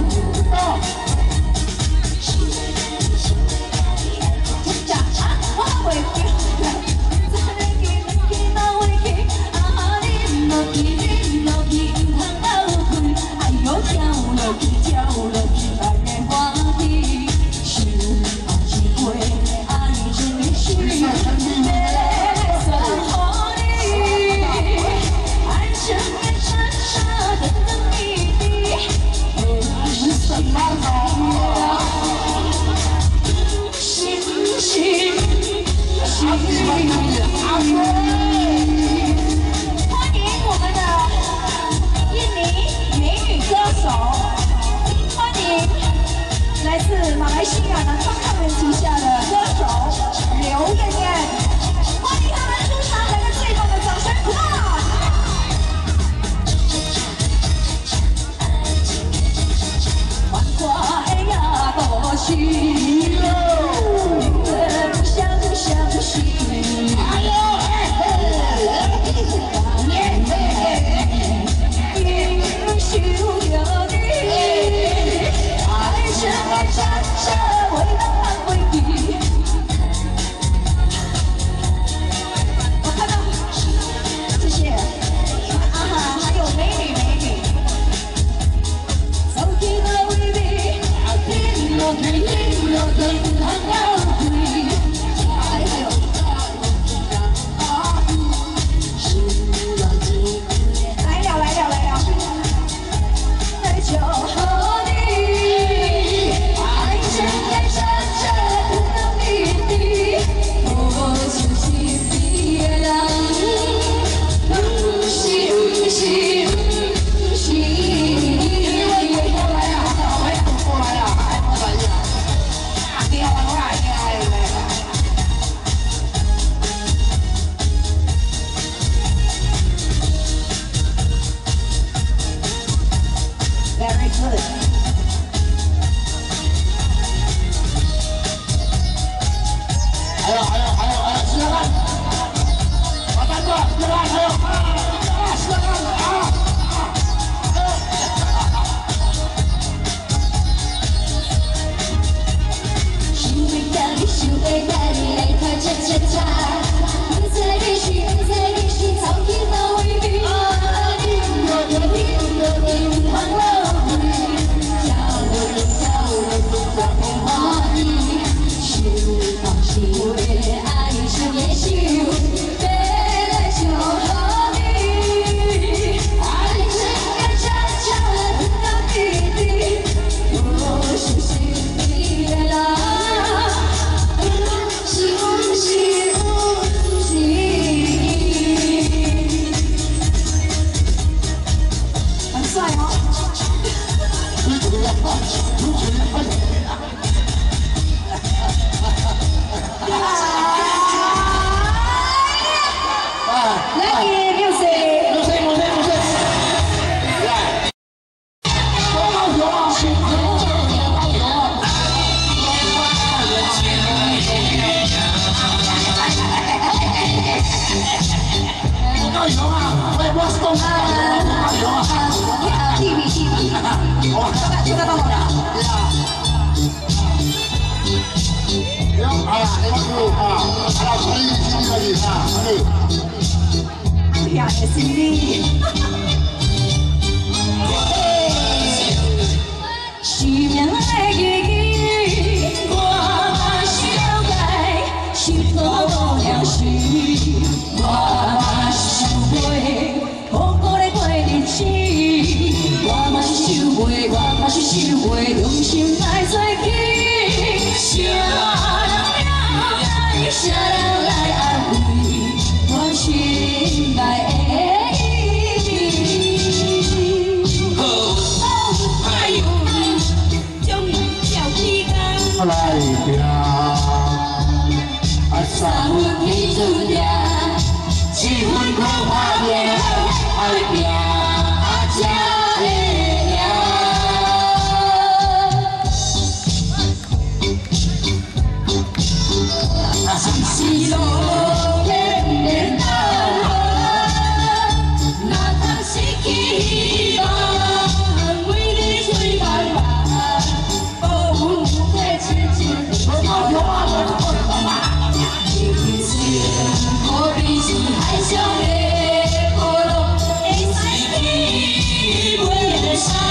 加油啊！喂，我是公司加油啊！ T V T V， 好， 这个帮我了。 好了，你们啊，好了，可以请可以啊，可以。 哎呀，也是你。是命的日记，我嘛是了解，是多无聊事，我嘛是想袂，苦苦的过日子，我嘛是想袂，我嘛是想袂，用心来做起，啥人来，啥人来安慰我心内的意。 来听，啊，三分天注定，七分靠打拼，爱拼才会赢。是路远远到头，哪通失去希望？为你吹茫茫。 我比起海上的波浪，会使起每个山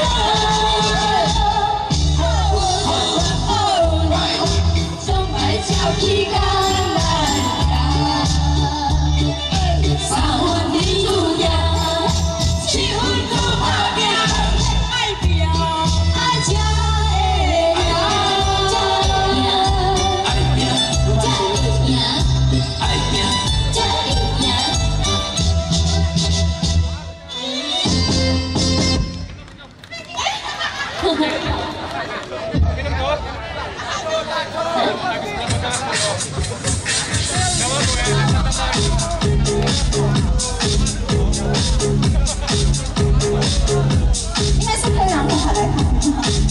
河，总爱照起简单行，三分天注定，七分靠打拼，爱拼爱才会赢。 应该是可以让我来看。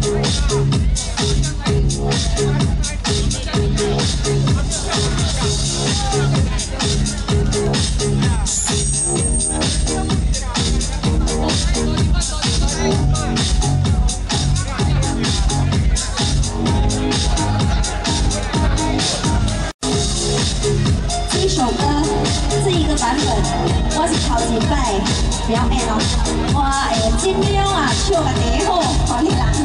这首歌这一个版本，我是头一摆表演哦，我会尽量啊唱个第好，好你啦。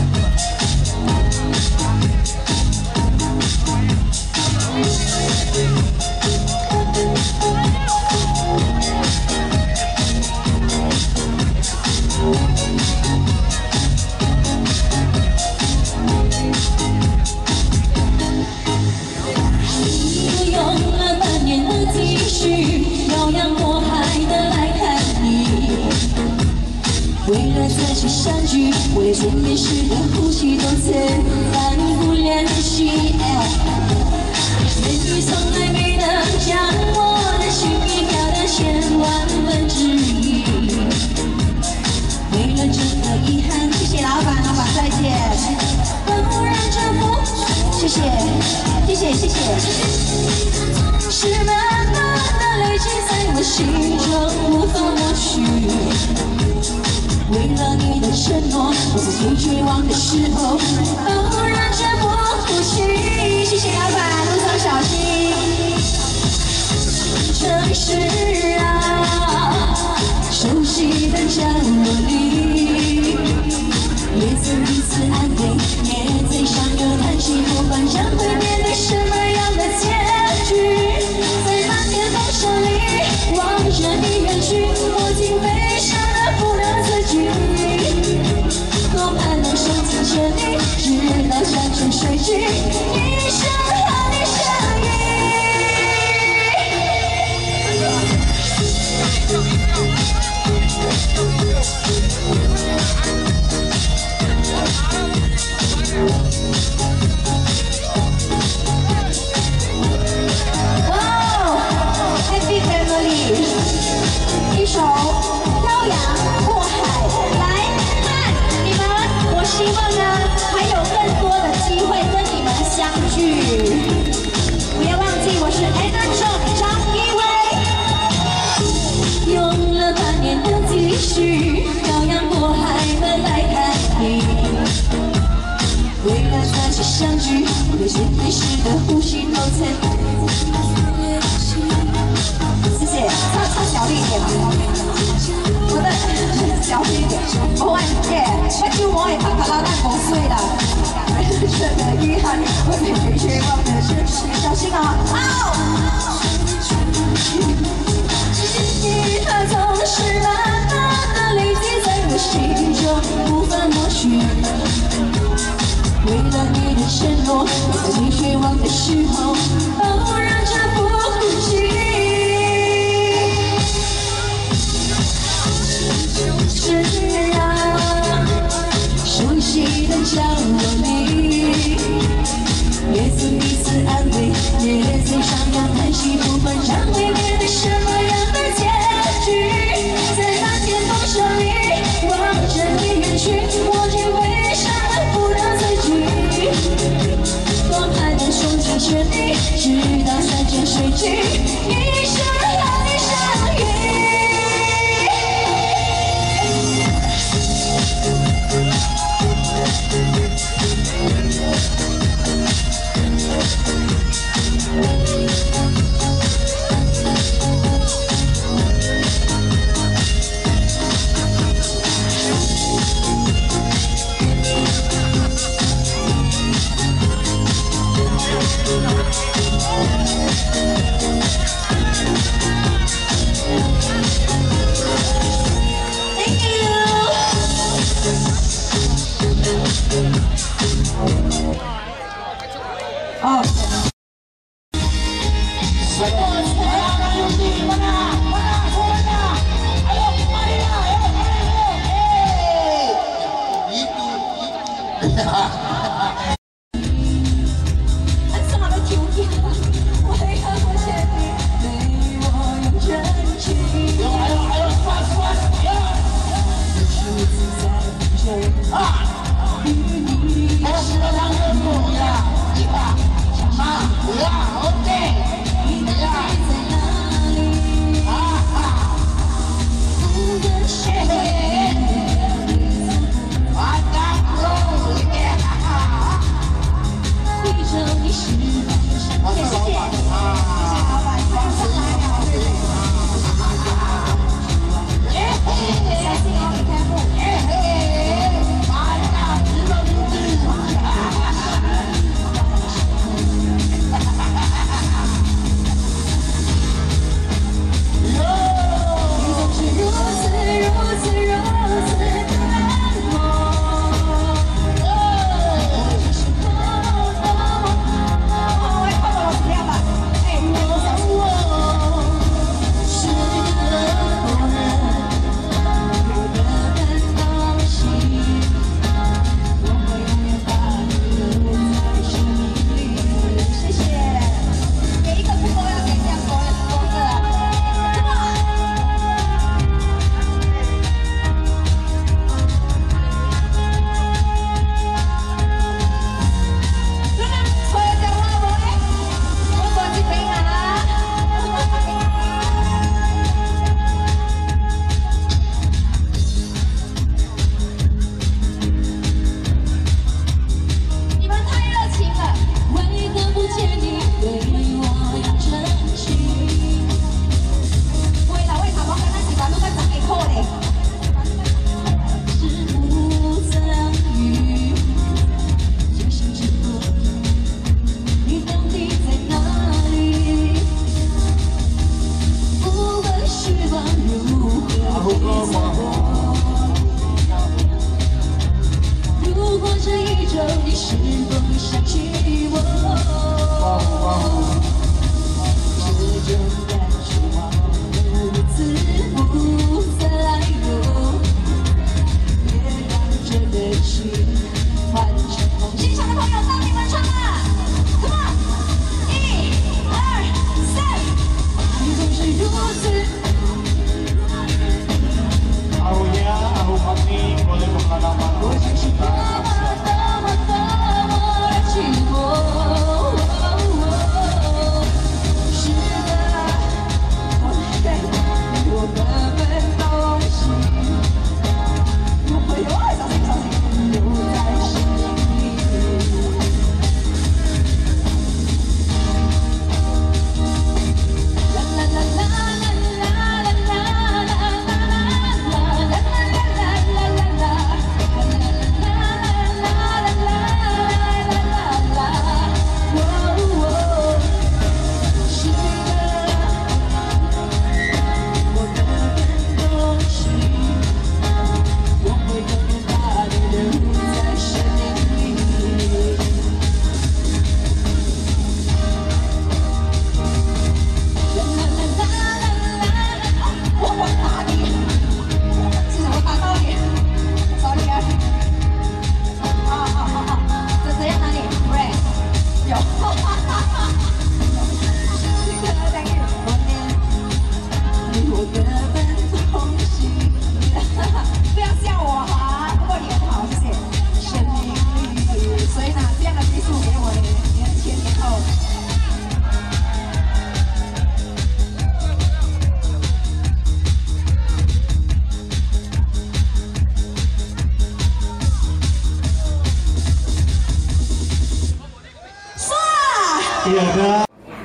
用了半年的积蓄，漂洋过海的来看你。为了再去相聚，为了见面时的呼吸，都曾反复练习。言语从来没能将我的心意表达千万分之一。为了这个遗憾，谢谢老板，老板再见。不让这不，谢谢，谢谢，谢谢。是慢慢的累积在我心中，无法抹去。为了你的承诺，我在最绝望的时候，不让这不呼吸。谢谢老板，路上小心。城市啊，熟悉的角落里，也曾彼此安慰，也曾相拥叹息，不管将会面对什么样的结局。 在漫天风沙里，望着你远去，我竟悲伤得不能自己。多盼能手牵着你，直到山穷水尽，一生和你相依。Happy Family， 一首《漂洋过海来看你们》，我希望呢还有更多的机会跟你们相聚。不要忘记，我是 Eden John 张一威。 心里时的呼吸都曾。谢谢，唱唱小力一点吧。我的小力一点，我万耶，我就我也看卡拉蛋狗碎了。人生的遗憾，我最最绝望的是，小心啊！啊！记忆它总是慢慢的累积在我心中，无法抹去。为了你的承诺，在最绝望的时候，偶然这不呼吸。是啊，熟悉的角落里，也曾彼此安慰，也曾上扬叹息，不管将会面对什么样的结局。在那天风声里，望着你远去，我只为伤得不到自己。我还能穷尽全力，直到山穷水尽，一生和你相遇。 啊！ ada.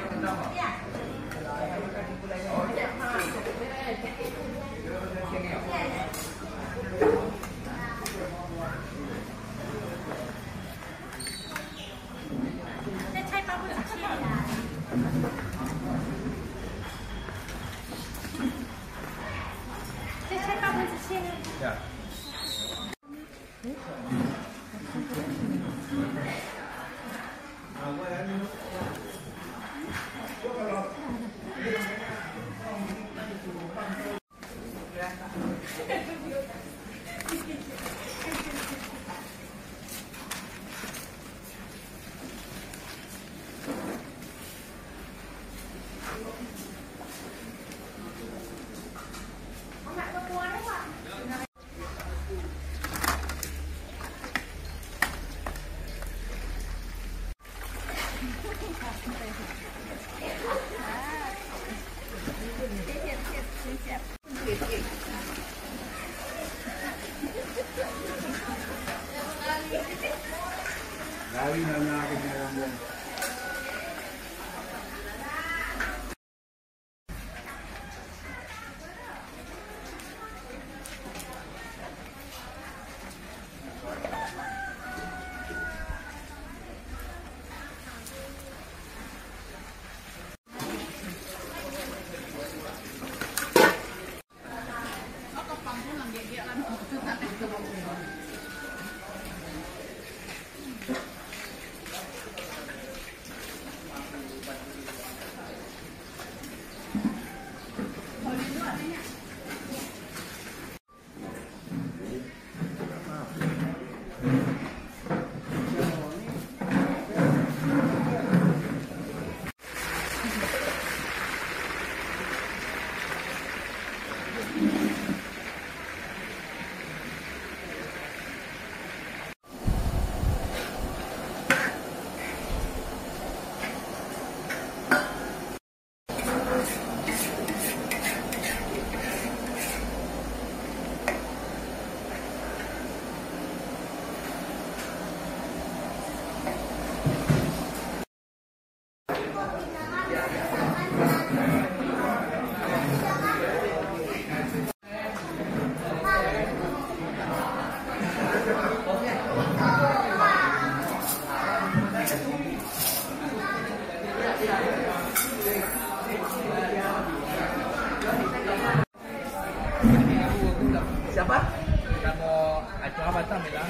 Siapa? Kamu acara Batam bilang.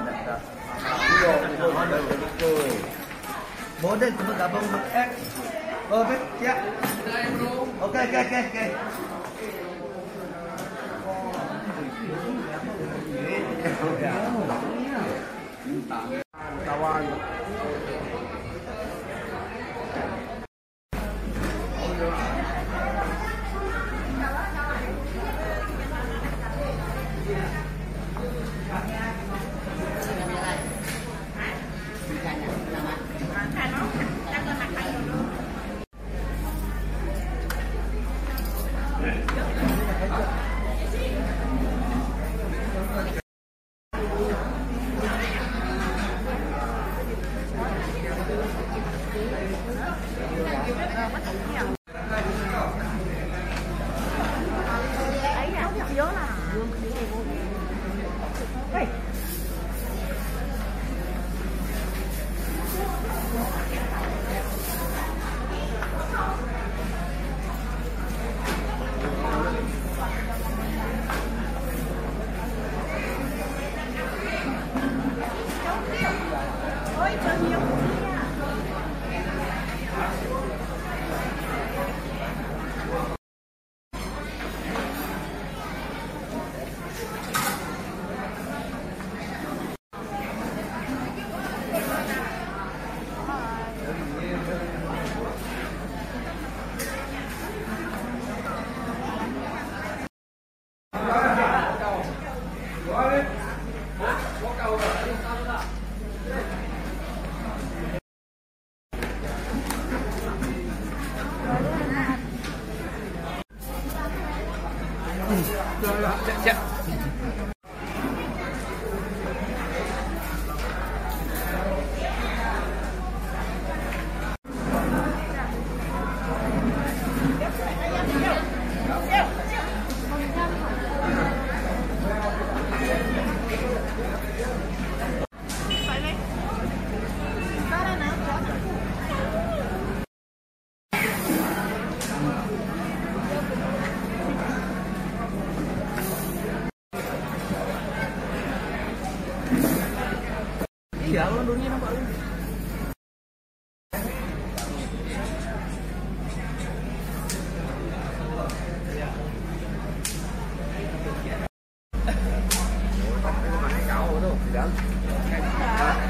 Model cuma gabung ber-X. Oke, siap. Oke, oke, oke, oke. Tawan. Iya, lo dulunya nampak lu. Cậu đâu,